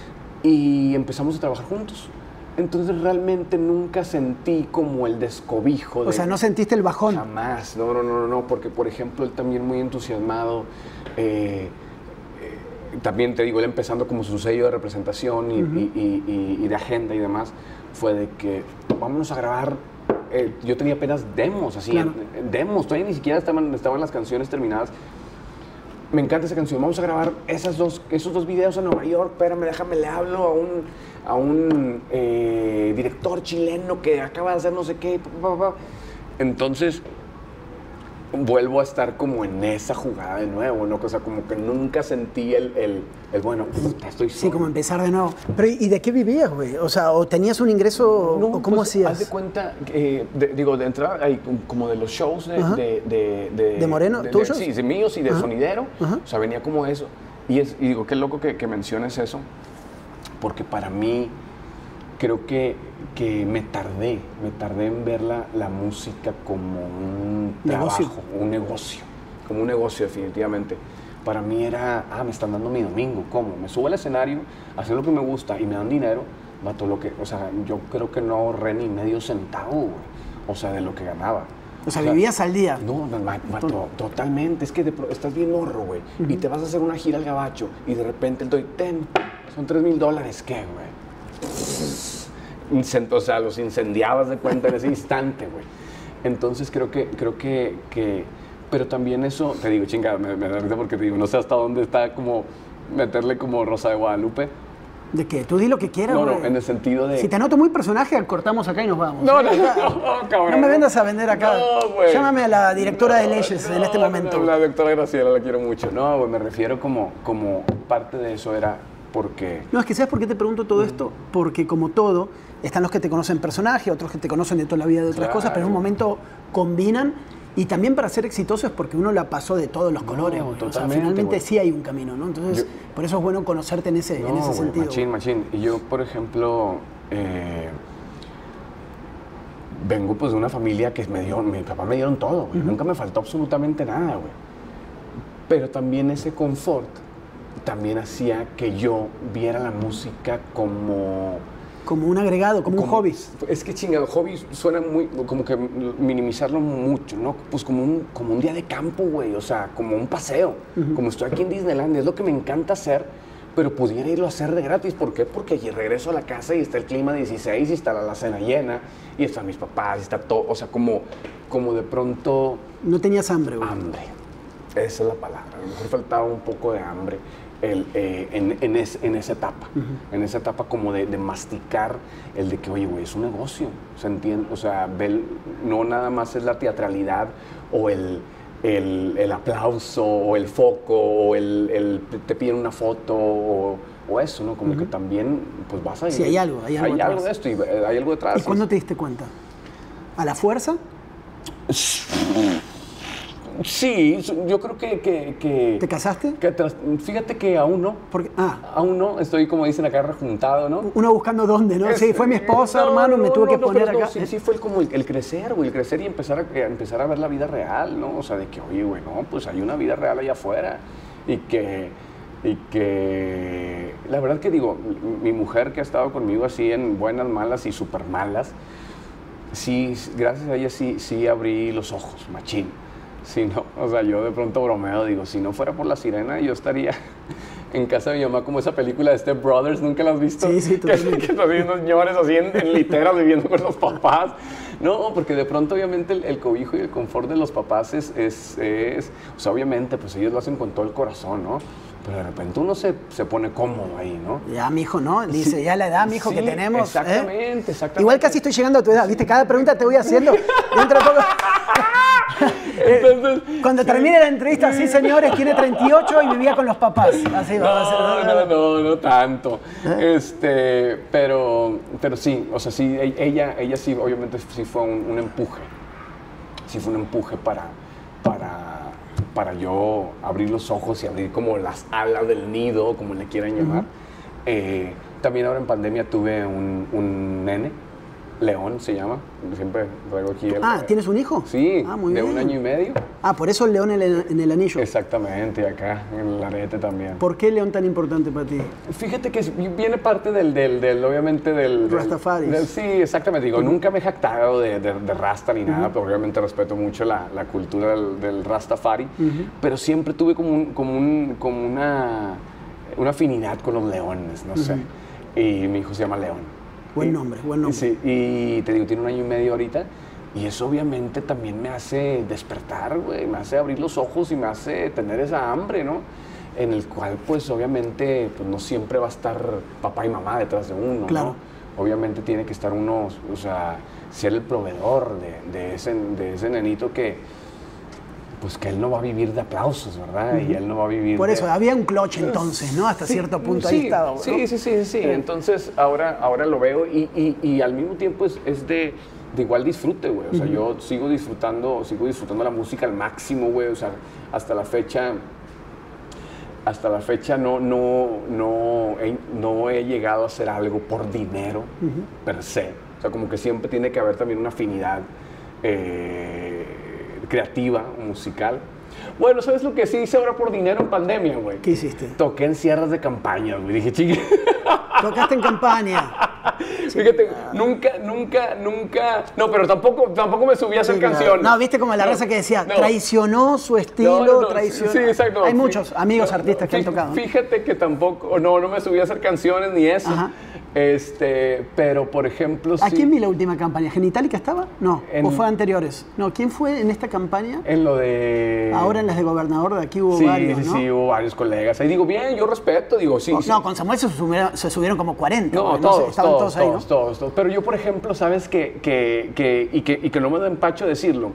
y empezamos a trabajar juntos. Entonces realmente nunca sentí como el descobijo. De, o sea, ¿no sentiste el bajón? Jamás, no, no, no, no, porque por ejemplo él también muy entusiasmado, eh, eh, también te digo, él empezando como su sello de representación y, uh-huh. y, y, y, y de agenda y demás, fue de que vámonos a grabar eh, yo tenía apenas demos, así, claro. demos, todavía ni siquiera estaban, estaban las canciones terminadas. Me encanta esa canción, vamos a grabar esas dos, esos dos videos en Nueva York, espérame, déjame, le hablo a un, a un eh, director chileno que acaba de hacer no sé qué. Pa, pa, pa. Entonces, vuelvo a estar como en esa jugada de nuevo, ¿no? O sea, como que nunca sentí el, el, el bueno, puta, estoy solo. Sí, como empezar de nuevo. Pero, ¿y de qué vivías, güey? O sea, ¿o tenías un ingreso no, o cómo pues, hacías? Haz de cuenta, eh, de, digo, de entrada, hay como de los shows de... ¿De, de, de, ¿De Moreno? De, ¿Tuyos? De, sí, de míos y de Ajá. sonidero. Ajá. O sea, venía como eso. Y, es, y digo, qué loco que, que menciones eso, porque para mí creo que, que me tardé, me tardé en ver la, la música como un Negocio. trabajo, un negocio, como un negocio definitivamente. Para mí era, ah, me están dando mi domingo, ¿cómo? Me subo al escenario, hacer lo que me gusta y me dan dinero, vato, lo que, o sea, yo creo que no ahorré ni medio centavo, güey, o sea, de lo que ganaba. O sea, vivías al día. No, no, vato, totalmente, es que de, estás bien morro, güey, uh-huh. y te vas a hacer una gira al gabacho y de repente el doy, ten, son tres mil dólares, ¿qué, güey? O sea, los incendiabas de cuenta en ese instante, güey. Entonces creo que, creo que, que, pero también eso, te digo, chingada, me, me da risa porque te digo, no sé hasta dónde está como meterle como Rosa de Guadalupe. ¿De qué? Tú di lo que quieras, No, güey. no, en el sentido de... Si te noto muy personaje, cortamos acá y nos vamos. No, ¿eh? no, no, no, cabrón. No me vendas a vender acá. No, güey. Llámame a la directora no, de leyes no, en este momento. No, la doctora Graciela, la quiero mucho. No, güey, me refiero como, como parte de eso era porque... No, es que ¿sabes por qué te pregunto todo esto? Porque como todo, están los que te conocen personaje, otros que te conocen de toda la vida de otras Claro. cosas, pero en un momento combinan. Y también para ser exitoso es porque uno la pasó de todos los colores, No, güey. O sea, totalmente, finalmente güey. sí hay un camino, ¿no? Entonces, Yo- por eso es bueno conocerte en ese, No, en ese güey, sentido. machín, machín. Y yo, por ejemplo, eh, vengo pues de una familia que me dio, mi papá me dieron todo, güey. Uh-huh. Nunca me faltó absolutamente nada, güey. Pero también ese confort también hacía que yo viera la música como... Como un agregado, como, un hobby. Es que chingado, hobby suena muy, como que minimizarlo mucho, ¿no? Pues como un, como un día de campo, güey, o sea, como un paseo, uh-huh. como estoy aquí en Disneyland, es lo que me encanta hacer, pero pudiera irlo a hacer de gratis. ¿Por qué? Porque allí regreso a la casa y está el clima dieciséis y está la cena llena y están mis papás y está todo, o sea, como, como de pronto... No tenías hambre, güey. Hambre, esa es la palabra, a lo mejor faltaba un poco de hambre. El, eh, en, en, es, en esa etapa, uh-huh. en esa etapa como de, de masticar el de que, oye, güey, es un negocio, ¿se entiende? O sea, ve, no nada más es la teatralidad o el, el, el aplauso o el foco o el, el te piden una foto o, o eso, ¿no? Como uh-huh. que también, pues vas a ir. Sí, hay algo, hay algo Hay atrás. algo de esto y hay algo detrás. ¿Y cuándo te diste cuenta? ¿A la fuerza? Sí, yo creo que... que, que ¿Te casaste? Que tras, fíjate que aún no. Porque, ah. Aún no, estoy como dicen acá rejuntado, ¿no? Uno buscando dónde, ¿no? Es, sí, fue mi esposa, no, hermano, no, me tuve no, que no, poner pero acá. No, sí, sí fue como el, el crecer, güey, el crecer y empezar a, a empezar a ver la vida real, ¿no? O sea, de que, oye, güey, no, pues hay una vida real allá afuera y que... Y que, la verdad que digo, mi mujer que ha estado conmigo así en buenas, malas y súper malas, sí, gracias a ella sí, sí abrí los ojos, machín. Si no, o sea, yo de pronto bromeo, digo, si no fuera por La Sirena, yo estaría en casa de mi mamá como esa película de Step Brothers, ¿nunca la has visto? Sí, sí, totalmente. Que, que están viendo señores así en, en literas viviendo con los papás. No, porque de pronto obviamente el, el cobijo y el confort de los papás es, es, es, o sea, obviamente, pues ellos lo hacen con todo el corazón, ¿no? Pero de repente uno se, se pone cómodo ahí, ¿no? Ya, mijo, ¿no? Dice, sí, ya la edad, mijo, sí, que tenemos. Exactamente, ¿eh? exactamente. Igual casi estoy llegando a tu edad, ¿viste? Cada pregunta te voy haciendo. Dentro de poco... Entonces, cuando sí. termine la entrevista, sí, señores, tiene treinta y ocho y vivía con los papás. Así va a ser. No, no, no, no tanto. ¿Eh? Este, pero, pero sí, o sea, sí, ella, ella sí, obviamente sí fue un, un empuje. Sí fue un empuje para, para, para yo abrir los ojos y abrir como las alas del nido, como le quieran llamar. Uh-huh. eh, también ahora en pandemia tuve un, un nene. León se llama, siempre traigo aquí el... Ah, ¿tienes un hijo? Sí, ah, muy de bien. un año y medio. Ah, por eso el león en el, en el anillo. Exactamente, acá, en el arete también. ¿Por qué el león tan importante para ti? Fíjate que viene parte del, del, del obviamente del... Rastafari. Sí, exactamente, digo, uh-huh. nunca me he jactado de, de, de Rasta ni uh-huh. nada, pero obviamente respeto mucho la, la cultura del, del Rastafari, uh-huh. pero siempre tuve como, un, como, un, como una, una afinidad con los leones, no uh-huh. sé, y mi hijo se llama León. Buen nombre, buen nombre. Sí, y te digo, tiene un año y medio ahorita, Y eso obviamente también me hace despertar, güey, me hace abrir los ojos y me hace tener esa hambre, ¿no? En el cual, pues, obviamente, pues, no siempre va a estar papá y mamá detrás de uno, claro. ¿no? Obviamente tiene que estar uno, o sea, ser el proveedor de, de, ese, de ese nenito que, pues, que él no va a vivir de aplausos, ¿verdad? Uh-huh. Y él no va a vivir Por de... eso, había un clutch entonces, ¿no? Hasta sí, cierto punto sí, ahí estaba, ¿no? Sí, sí, sí, sí. Entonces, ahora, ahora lo veo y, y, y al mismo tiempo es, es de... de igual disfrute, güey. O sea, uh-huh. yo sigo disfrutando, sigo disfrutando la música al máximo, güey. O sea, hasta la fecha, hasta la fecha no, no, no, he, no he llegado a hacer algo por dinero, uh-huh. per se. O sea, como que siempre tiene que haber también una afinidad eh, creativa, musical. Bueno, ¿sabes lo que sí hice ahora por dinero en pandemia, güey? ¿Qué hiciste? Toqué en cierres de campaña, güey. Dije, chique. Tocaste en campaña. Fíjate, nunca, nunca, nunca... No, pero tampoco, tampoco me subí a hacer sí, canciones. No, viste como la no, raza que decía, no. traicionó su estilo, no, no, traicionó... Sí, exacto. Hay muchos amigos no, artistas no, que han tocado. Fíjate que tampoco, no, no me subí a hacer canciones ni eso. Ajá. Este, pero por ejemplo... ¿A sí, quién vi la última campaña? ¿Genitalica estaba? No, en, ¿o fue anteriores? No, ¿quién fue en esta campaña? En lo de... Ahora en las de gobernador de aquí hubo sí, varios, sí, ¿no? Sí, hubo varios colegas. Ahí digo, bien, yo respeto, digo, sí. No, sí. no con Samuel se subieron, se subieron como cuarenta. No, güey, todos, no sé, estaban todos, todos ahí, todos, ¿no? todos, todos. Pero yo, por ejemplo, sabes que, que, que, y que, y que no me da empacho decirlo.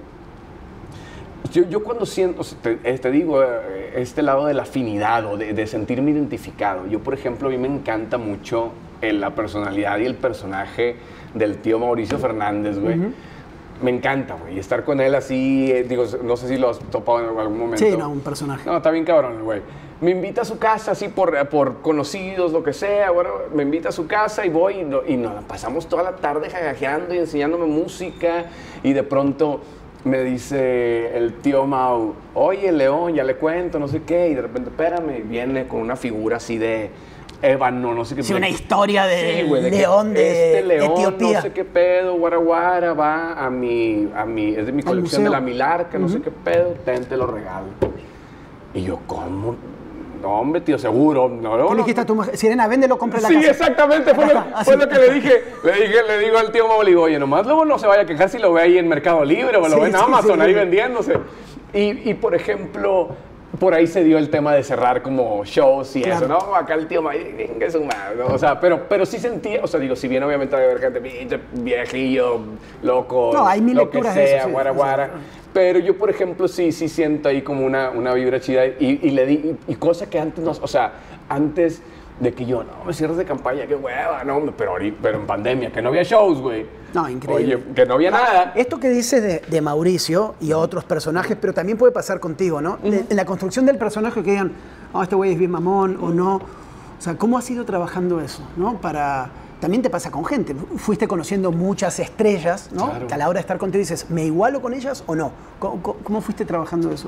Yo, yo cuando siento, o sea, te, te digo, este lado de la afinidad o de, de sentirme identificado. Yo, por ejemplo, a mí me encanta mucho la personalidad y el personaje del tío Mauricio Fernández, güey. Uh-huh. Me encanta, güey. Estar con él así, eh, digo, no sé si lo has topado en algún momento. Sí, no, un personaje. No, está bien cabrón, güey. Me invita a su casa, así por, por conocidos, lo que sea, bueno, me invita a su casa y voy y, no, y nos pasamos toda la tarde jagajeando y enseñándome música y de pronto me dice el tío Mau, oye, León, ya le cuento, no sé qué, y de repente, espérame, y viene con una figura así de ébano, no sé qué. Sí, una historia de, sí, güey, de león de este león, Etiopía. No sé qué pedo, guara guara, va a mi, a mi, es de mi colección de la Milarca, uh-huh. no sé qué pedo, ten, te lo regalo. Y yo, ¿cómo? No, hombre, tío, seguro. No, no, ¿Qué le dijiste a tu mujer? Sirena, véndelo, compre la sí, casa. Sí, exactamente, fue, lo, fue lo que le dije. Le dije, le digo al tío Mau, le digo, oye, nomás luego no se vaya a quejar si lo ve ahí en Mercado Libre o lo sí, ve en sí, Amazon, sí, ahí sí. vendiéndose. Y, y, por ejemplo, por ahí se dio el tema de cerrar como shows y claro. eso, ¿no? Acá el tío Mau, venga su madre, ¿no? O sea, pero, pero sí sentía, o sea, digo, si bien obviamente debe haber gente viejillo, loco, no, hay mil lo que sea, de eso, sí, guara, guara. Pero yo, por ejemplo, sí, sí siento ahí como una, una vibra chida y, y le di, y, y cosa que antes no, o sea, antes de que yo, no, me cierres de campaña, qué hueva, no, pero, ahorita, pero en pandemia, que no había shows, güey. No, increíble. Oye, que no había nada. Esto que dices de, de Mauricio y otros personajes, pero también puede pasar contigo, ¿no? Uh-huh. de, en la construcción del personaje que digan, oh, este güey es bien mamón o no. O sea, ¿cómo has ido trabajando eso, no? Para... También te pasa con gente. Fuiste conociendo muchas estrellas, ¿no? Claro. Que a la hora de estar contigo dices, ¿me igualo con ellas o no? ¿Cómo, cómo fuiste trabajando eso?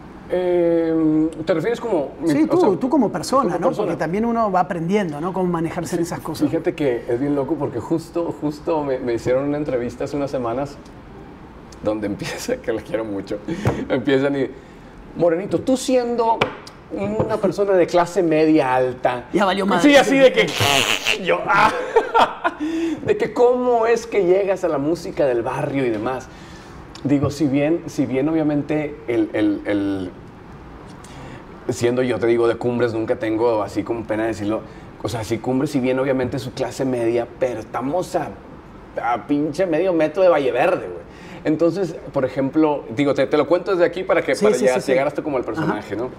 Eh, ¿Te refieres como...? Sí, tú, o sea, tú como persona, como ¿no? persona. Porque también uno va aprendiendo, ¿no? Cómo manejarse en esas cosas. Fíjate que es bien loco porque justo, justo me, me hicieron una entrevista hace unas semanas donde empieza, que la quiero mucho, empiezan y... Morenito, tú siendo... una persona de clase media alta. Ya valió más. Sí, así de que yo, ah, de que cómo es que llegas a la música del barrio y demás. Digo, si bien, si bien obviamente el, el, el siendo yo te digo de Cumbres nunca tengo así como pena decirlo. O sea, si Cumbres, si bien obviamente su clase media, pero estamos a, a pinche medio metro de Valle Verde, güey. Entonces, por ejemplo, digo, te, te lo cuento desde aquí para que sí, para sí, llegar, sí, sí. llegar hasta como el personaje, ajá, ¿no?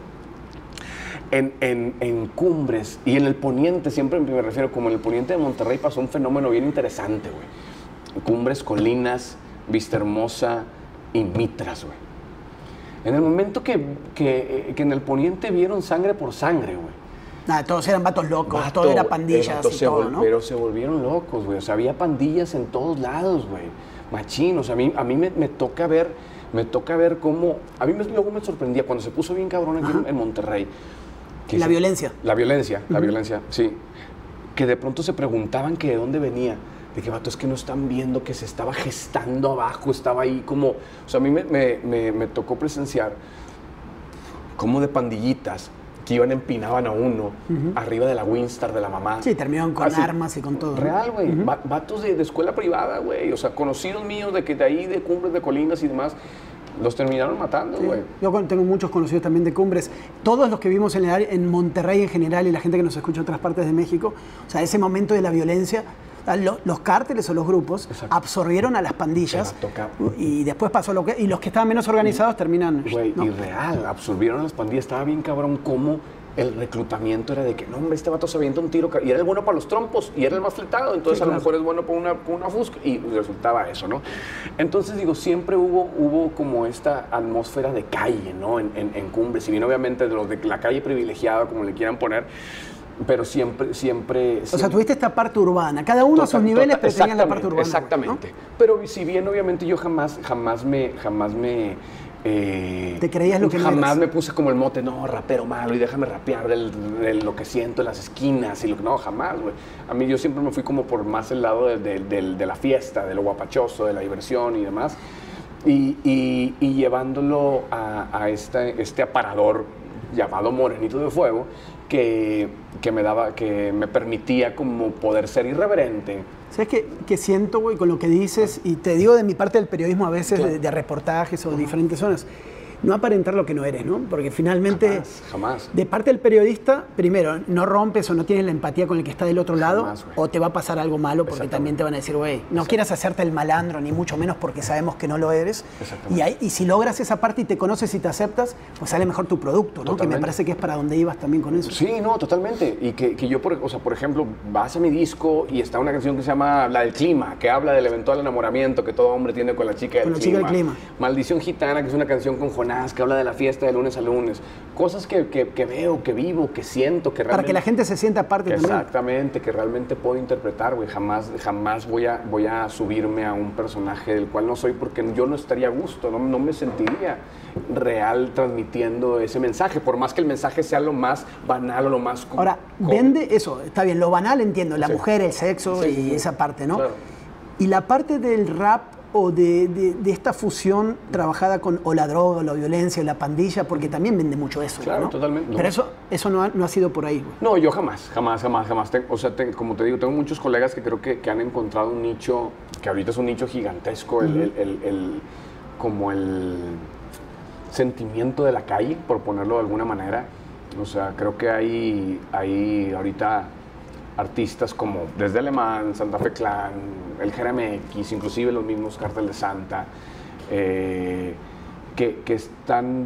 En, en, en Cumbres y en el Poniente, siempre me refiero, como en el Poniente de Monterrey pasó un fenómeno bien interesante, güey. Cumbres, Colinas, Vista Hermosa y Mitras, güey. En el momento que, que, que en el Poniente vieron Sangre por Sangre, güey. Nada, todos eran vatos locos, Vato, todo era pandillas vato y se todo, vol- ¿no? Pero se volvieron locos, güey. O sea, había pandillas en todos lados, güey. Machín, o sea, a mí, a mí me, me toca ver, me toca ver cómo... A mí me, luego me sorprendía cuando se puso bien cabrón aquí en, en Monterrey. Que la se, violencia. La violencia, uh-huh. la violencia, sí. Que de pronto se preguntaban que de dónde venía. De que, vato, es que no están viendo que se estaba gestando abajo, estaba ahí como... O sea, a mí me, me, me, me tocó presenciar como de pandillitas que iban, empinaban a uno uh-huh. arriba de la Winstar de la mamá. Sí, terminaron con Así, armas y con todo. Real, güey. Uh-huh. Vatos de, de escuela privada, güey. O sea, conocidos míos de que de ahí, de Cumbres, de Colinas y demás, los terminaron matando, güey. Sí. Yo tengo muchos conocidos también de Cumbres. Todos los que vivimos en, el, en Monterrey en general y la gente que nos escucha en otras partes de México, o sea, ese momento de la violencia, los cárteles o los grupos Exacto. absorbieron a las pandillas y después pasó lo que... Y los que estaban menos organizados terminan... Güey, ¿no? irreal, absorbieron a las pandillas. Estaba bien cabrón cómo el reclutamiento era de que, no, hombre, este vato se avienta un tiro y era el bueno para los trompos y era el más fletado, entonces sí, a claro. lo mejor es bueno para una, para una fusca y resultaba eso, ¿no? Entonces, digo, siempre hubo, hubo como esta atmósfera de calle, ¿no? En, en, en Cumbres, si bien obviamente de los de la calle privilegiada, como le quieran poner, pero siempre, siempre... siempre... O sea, tuviste esta parte urbana, cada uno total, a sus niveles, total, pero tenían la parte urbana. Exactamente, ¿no? Pero si bien obviamente yo jamás, jamás me... Jamás me Eh, ¿Te creías lo que jamás no me puse como el mote, no, rapero malo y déjame rapear del, de lo que siento en las esquinas y lo que no, jamás, güey. A mí yo siempre me fui como por más el lado de, de, de, de la fiesta, de lo guapachoso, de la diversión y demás, y, y, y llevándolo a, a este, este aparador llamado Morenito de Fuego, que, que me daba, que me permitía como poder ser irreverente. ¿Sabes qué, qué siento, güey, con lo que dices? Y te digo de mi parte del periodismo a veces, claro. de, de reportajes o de diferentes zonas. No aparentar lo que no eres, ¿no? Porque finalmente, jamás, jamás. de parte del periodista, primero, no rompes o no tienes la empatía con el que está del otro lado, jamás, o te va a pasar algo malo porque también te van a decir, güey, no quieras hacerte el malandro, ni mucho menos porque sabemos que no lo eres. Y, hay, y si logras esa parte y te conoces y te aceptas, pues sale mejor tu producto, ¿no? Totalmente. Que me parece que es para donde ibas también con eso. Sí, no, totalmente. Y que, que yo, por, o sea, por ejemplo, vas a mi disco y está una canción que se llama La del Clima, que habla del eventual enamoramiento que todo hombre tiene con la chica del con la clima. Chica del clima. Maldición Gitana, que es una canción con Jonás, que habla de la fiesta de lunes a lunes, cosas que, que, que veo, que vivo, que siento, que realmente... Para que la gente se sienta parte también. También. Exactamente, que realmente puedo interpretar, güey. Jamás, jamás voy a, voy a subirme a un personaje del cual no soy porque yo no estaría a gusto, no, no me sentiría real transmitiendo ese mensaje, por más que el mensaje sea lo más banal o lo más... Ahora, vende eso, está bien, lo banal entiendo, la sí. mujer, el sexo sí, y sí. esa parte, ¿no? Claro. Y la parte del rap o de, de, de esta fusión trabajada con o la droga, o la violencia, o la pandilla, porque también vende mucho eso, claro, ¿no? Totalmente. Pero eso, eso no, ha, no ha sido por ahí, güey. No, yo jamás, jamás, jamás, jamás. Te, o sea, te, como te digo, tengo muchos colegas que creo que, que han encontrado un nicho, que ahorita es un nicho gigantesco, uh-huh. el, el, el, el, como el sentimiento de la calle, por ponerlo de alguna manera. O sea, creo que hay, hay ahorita artistas como Desde Alemán, Santa Fe Clan, el G R M X, inclusive los mismos Cártel de Santa, eh, que, que están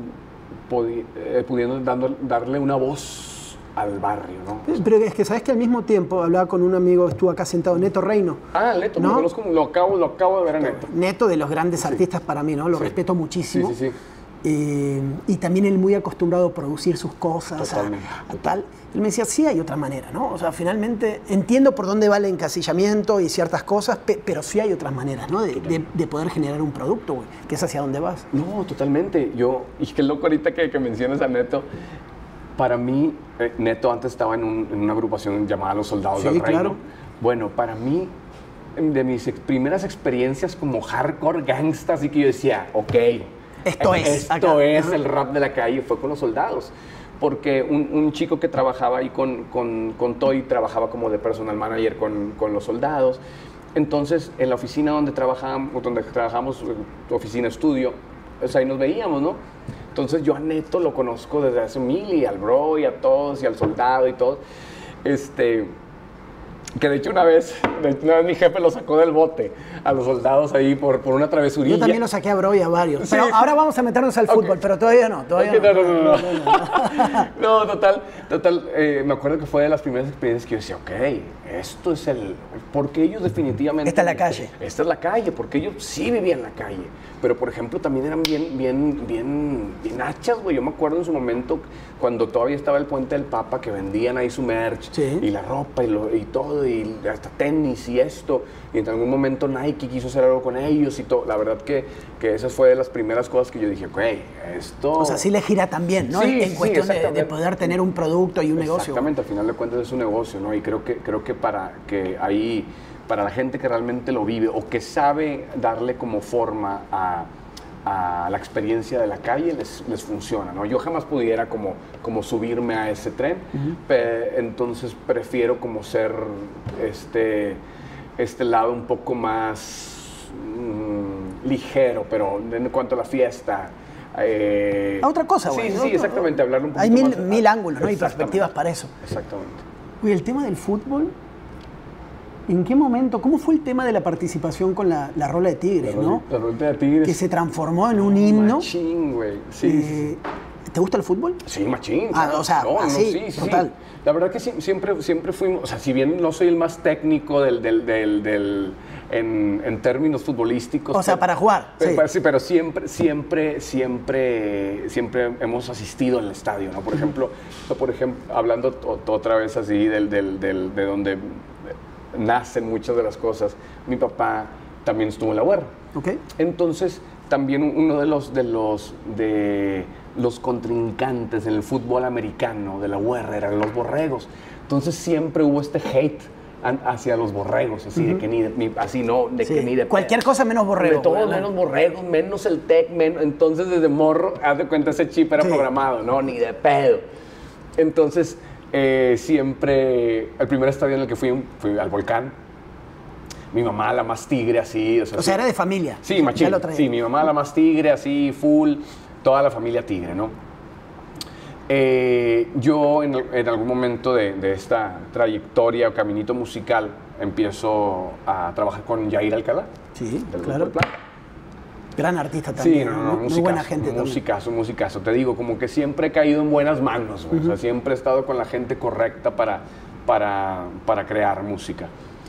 eh, pudiendo dando, darle una voz al barrio, ¿no? Pero es que sabes que al mismo tiempo hablaba con un amigo, estuvo acá sentado, Neto Reino. Ah, Neto, ¿no? Lo conozco, lo acabo, lo acabo de ver a Neto. Neto, de los grandes sí. artistas para mí, ¿no? Lo sí. respeto muchísimo. Sí, sí, sí. Eh, y también él muy acostumbrado a producir sus cosas, a, a tal. Él me decía, sí hay otra manera, ¿no? O sea, finalmente entiendo por dónde va el encasillamiento y ciertas cosas, pe pero sí hay otras maneras, ¿no? De, de, de poder generar un producto, güey, que es hacia dónde vas. No, totalmente. Yo, y qué loco ahorita que, que mencionas a Neto. Para mí, eh, Neto antes estaba en, un, en una agrupación llamada Los Soldados sí, del Reino. Claro. Bueno, para mí, de mis ex primeras experiencias como hardcore gangsta, así que yo decía, ok, Esto es. Esto acá. es el rap de la calle, fue con Los Soldados. Porque un, un chico que trabajaba ahí con, con, con Toy, trabajaba como de personal manager con, con Los Soldados. Entonces, en la oficina donde trabajamos, donde trabajamos, oficina estudio, pues ahí nos veíamos, ¿no? Entonces yo a Neto lo conozco desde hace mil, y al Bro, y a todos, y al Soldado, y todo. Este... Que de hecho una vez, una vez mi jefe lo sacó del bote a Los Soldados ahí por, por una travesurilla. Yo también lo saqué a Bro y a varios. Sí. Pero ahora vamos a meternos al fútbol, okay. pero todavía no, todavía okay, no. No, no, no. No, no, total, total. Eh, me acuerdo que fue de las primeras experiencias que yo decía, ok, esto es el... Porque ellos definitivamente... Esta es la calle. Esta es la calle, porque ellos sí vivían en la calle. Pero, por ejemplo, también eran bien, bien, bien, bien hachas, güey. Yo me acuerdo en su momento, cuando todavía estaba el Puente del Papa, que vendían ahí su merch, sí. y la ropa, y, lo, y todo, y hasta tenis y esto. Y en algún momento Nike quiso hacer algo con ellos y todo. La verdad que, que esa fue de las primeras cosas que yo dije, ok, esto... O sea, sí le gira también, ¿no? Sí, en sí, cuestión de, de poder tener un producto y un negocio. Exactamente, al final de cuentas es un negocio, ¿no? Y creo que, creo que para que ahí, para la gente que realmente lo vive o que sabe darle como forma a... a la experiencia de la calle les, les funciona, ¿no? Yo jamás pudiera como, como subirme a ese tren, uh-huh. pe, entonces prefiero como ser este, este lado un poco más mmm, ligero, pero en cuanto a la fiesta. Eh, a otra cosa, güey. Sí, ¿no? sí, exactamente, hablar un poquito Hay mil, más, mil ángulos, ¿no? Y perspectivas para eso. Exactamente. Oye, el tema del fútbol, ¿en qué momento? ¿Cómo fue el tema de la participación con la, la rola de Tigres, la no? La rola de Tigres. Que se transformó en un himno. Machín, güey. Sí, eh, ¿Te gusta el fútbol? Sí, machín. Ah, o sea, no, así, no, sí, total. Sí. La verdad que sí, siempre, siempre fuimos, o sea, si bien no soy el más técnico del, del, del, del en, en términos futbolísticos. O sea, pero, para jugar. Pero, sí. Pero, sí, pero siempre, siempre, siempre, siempre hemos asistido al estadio, ¿no? Por ejemplo, por ejemplo, hablando otra vez así del, del, del, de donde nacen muchas de las cosas, mi papá también estuvo en la guerra. Okay. Entonces, también uno de los, de los, de los contrincantes en el fútbol americano de la guerra eran los borregos. Entonces siempre hubo este hate hacia los borregos, así uh-huh. de que ni, de, ni así no, de sí. que ni de cualquier pedo. Cosa menos borrego. De todo ¿verdad? Menos borregos, menos el tech, menos, entonces desde morro, haz de cuenta ese chip era sí. programado, no, ni de pedo. Entonces eh, siempre, el primer estadio en el que fui, fui al Volcán. Mi mamá la más tigre, así. O sea, o sea sí. era de familia. Sí, machín. Sí, mi mamá la más tigre, así, full, toda la familia tigre, ¿no? Eh, yo en, en algún momento de, de esta trayectoria o caminito musical empiezo a trabajar con Yair Alcalá. Sí, del claro. Grupo Gran artista también. Sí, no, no, no, muy musicazo, buena gente también. Musicazo, musicazo. Te digo, como que siempre he caído en buenas manos, uh-huh. O sea, siempre he estado con la gente correcta para, para, para crear música.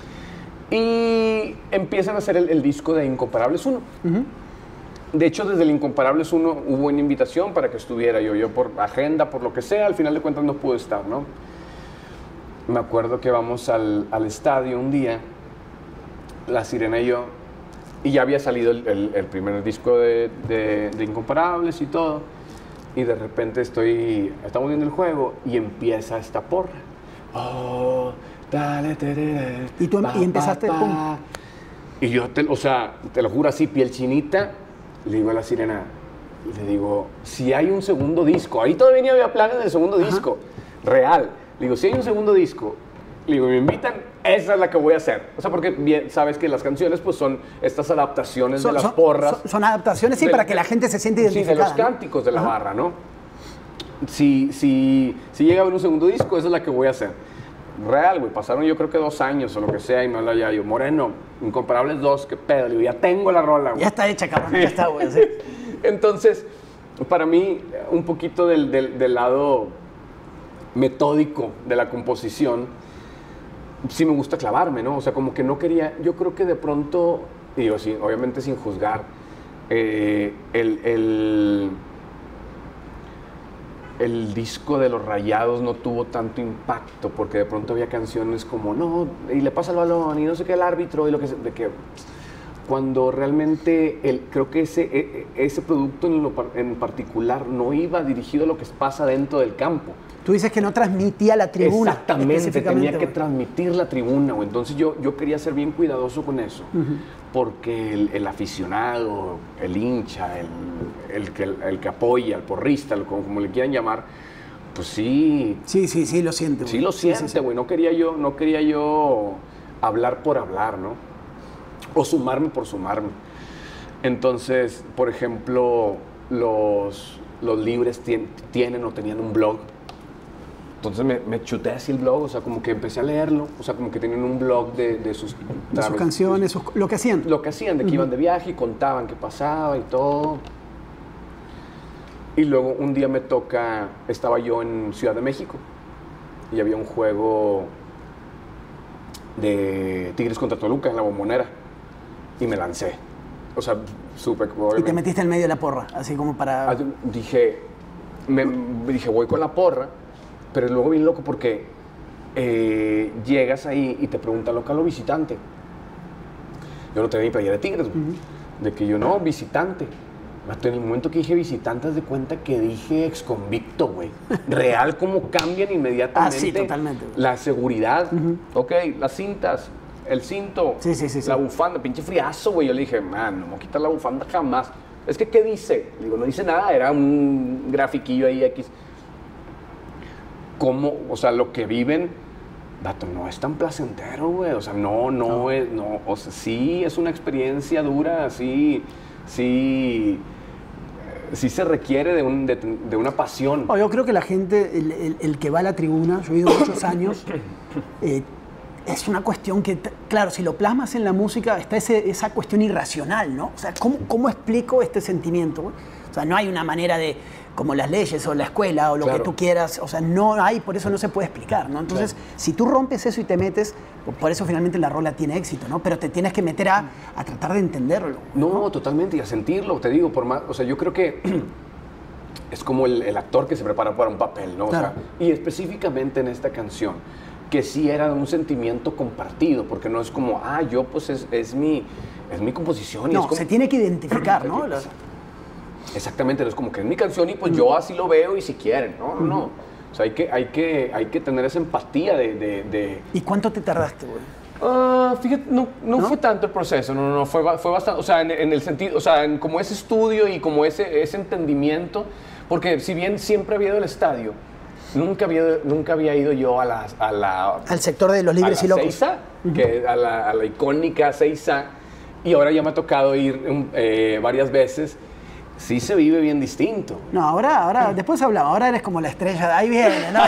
Y empiezan a hacer el, el disco de Incomparables uno. Uh-huh. De hecho, desde el Incomparables uno hubo una invitación para que estuviera yo. Yo por agenda, por lo que sea, al final de cuentas no pude estar, ¿no? Me acuerdo que vamos al, al estadio un día, La Sirena y yo, y ya había salido el, el, el primer disco de, de, de Incomparables y todo. Y de repente estoy, estamos viendo el juego y empieza esta porra. Oh... Dale, terere, y tú pa, y empezaste pa, pa. Y yo, te, o sea, te lo juro así, piel chinita, le digo a La Sirena, le digo, si hay un segundo disco, ahí todavía no había planes del segundo Ajá. disco, real. Le digo, si hay un segundo disco, le digo, me invitan, esa es la que voy a hacer. O sea, porque bien, sabes que las canciones pues son estas adaptaciones son, de las son, porras. Son, son adaptaciones, sí, de, para que la gente se siente identificada. Sí, de los cánticos ¿no? de la Ajá. barra, ¿no? Si, si, si llega a haber un segundo disco, esa es la que voy a hacer. Real, güey, pasaron yo creo que dos años o lo que sea y no la haya yo. Moreno, Incomparables dos, qué pedo, le digo, ya tengo la rola, güey. Ya está hecha, cabrón, sí. ya está, güey. Sí. Entonces, para mí, un poquito del, del, del lado metódico de la composición, sí me gusta clavarme, ¿no? O sea, como que no quería, yo creo que de pronto, digo, sí, obviamente sin juzgar, eh, el... el el disco de Los Rayados no tuvo tanto impacto porque de pronto había canciones como no, y le pasa el balón y no sé qué el árbitro y lo que de que cuando realmente el, creo que ese, ese producto en, lo, en particular no iba dirigido a lo que pasa dentro del campo. Tú dices que no transmitía la tribuna. Exactamente, tenía que transmitir la tribuna. O entonces yo, yo quería ser bien cuidadoso con eso, uh-huh. porque el, el aficionado, el hincha, el, el, que, el, el que apoya, el porrista, el, como, como le quieran llamar, pues sí. Sí, sí, sí, lo siente. Sí, lo siente, güey. Sí, sí, sí. No quería yo, no quería yo hablar por hablar, ¿no? O sumarme por sumarme. Entonces, por ejemplo, los, los libres tien, tienen o tenían un blog. Entonces me, me chuté así el blog, o sea, como que empecé a leerlo, o sea, como que tenían un blog de, de sus... De sus canciones, sus, lo que hacían. Lo que hacían, de que uh-huh. iban de viaje y contaban qué pasaba y todo. Y luego un día me toca, estaba yo en Ciudad de México y había un juego de Tigres contra Toluca en la Bombonera y me lancé. O sea, supe... Y te metiste en medio de la porra, así como para... Dije, me, dije, voy con la porra. Pero luego bien loco porque eh, llegas ahí y te preguntan local o visitante. Yo no tenía ni playera de Tigres, uh-huh. de que yo no, visitante. En el momento que dije visitante, haz de cuenta que dije exconvicto, güey. Real, cómo cambian inmediatamente. Ah, sí, totalmente. Güey. La seguridad, uh-huh. ok, las cintas, el cinto, sí, sí, sí, la sí. bufanda, pinche friazo, güey. Yo le dije, man, no me voy a quitar la bufanda jamás. es que, ¿qué dice? Digo, no dice nada, era un grafiquillo ahí X. ¿Cómo? O sea, lo que viven, vato, no es tan placentero, güey. O sea, no, no, no es, no, o sea, sí es una experiencia dura, sí, sí, sí se requiere de, un, de, de una pasión. No, yo creo que la gente, el, el, el que va a la tribuna, yo he ido muchos años, eh, es una cuestión que, claro, si lo plasmas en la música, está ese, esa cuestión irracional, ¿no? O sea, ¿cómo, cómo explico este sentimiento, güey? O sea, no hay una manera de, como las leyes o la escuela o lo claro. que tú quieras, o sea, no hay, por eso no se puede explicar, ¿no? Entonces, claro. si tú rompes eso y te metes, por eso finalmente la rola tiene éxito, ¿no? Pero te tienes que meter a, a tratar de entenderlo. No, ¿no? Totalmente, y a sentirlo, te digo, por más, o sea, yo creo que es como el, el actor que se prepara para un papel, ¿no? Claro. O sea, y específicamente en esta canción, que sí era un sentimiento compartido, porque no es como, ah, yo pues es, es, mi, es mi composición. Y no, es como, se tiene que identificar, ¿no? Las... Exactamente, no es como que es mi canción y pues mm. yo así lo veo y si quieren, no, no, mm. no. O sea, hay que, hay que, hay que tener esa empatía de... de, de... ¿Y cuánto te tardaste, güey? Uh, fíjate, no, no, no fue tanto el proceso, no, no, no fue, fue bastante, o sea, en, en el sentido, o sea, en como ese estudio y como ese, ese entendimiento, porque si bien siempre había ido al estadio, Nunca había, nunca había ido yo a la, a la... Al sector de los libres y locos. Seiza, uh-huh. que a, la, a la icónica Seiza, y ahora ya me ha tocado ir eh, varias veces. Sí se vive bien distinto. No, ahora, ahora después hablamos, ahora eres como la estrella, de ahí viene, ¿no?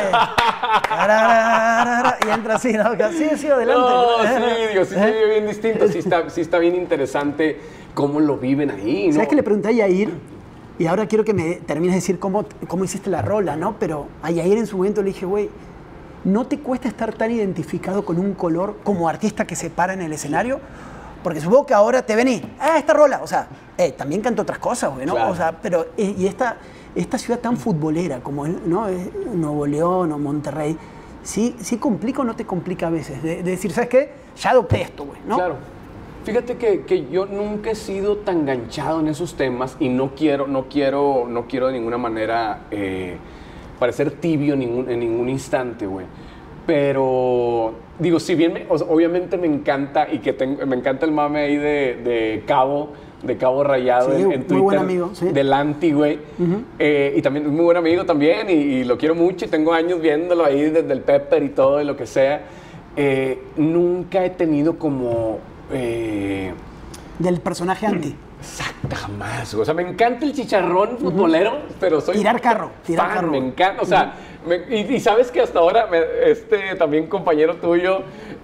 Y entra así, ¿no? Sí, sí, adelante. No, sí, digo, sí se vive bien distinto, sí está, sí está bien interesante cómo lo viven ahí, ¿no? ¿Sabes que le pregunté a Yair? Y ahora quiero que me termines de decir cómo, cómo hiciste la rola, ¿no? Pero a Yair en su momento le dije, güey, ¿no te cuesta estar tan identificado con un color como artista que se para en el escenario? Porque supongo que ahora te vení, ah, esta rola, o sea, eh, también canto otras cosas, güey, ¿no? Claro. O sea, pero, eh, y esta, esta ciudad tan futbolera como, ¿no? Nuevo León o Monterrey, ¿sí, sí complica o no te complica a veces? De, de decir, ¿sabes qué? Ya adopté esto, güey, ¿no? Claro. Fíjate que, que yo nunca he sido tan enganchado en esos temas y no quiero, no quiero, no quiero de ninguna manera eh, parecer tibio en ningún, en ningún instante, güey. Pero, digo, si bien me, o sea, obviamente me encanta y que tengo, me encanta el mame ahí de, de Cabo, de Cabo Rayado sí, en, en Twitter. Muy buen amigo, sí. Del Anti, güey. Uh-huh. eh, y también es muy buen amigo también y, y lo quiero mucho y tengo años viéndolo ahí desde el Pepper y todo y lo que sea. Eh, nunca he tenido como... Eh, del personaje Anti. Exacto, jamás. O sea, me encanta el chicharrón futbolero, uh-huh. pero soy... Tirar carro, tirar fan, carro. Me encanta, o sea, uh-huh. me, y, y sabes que hasta ahora, me, este también compañero tuyo,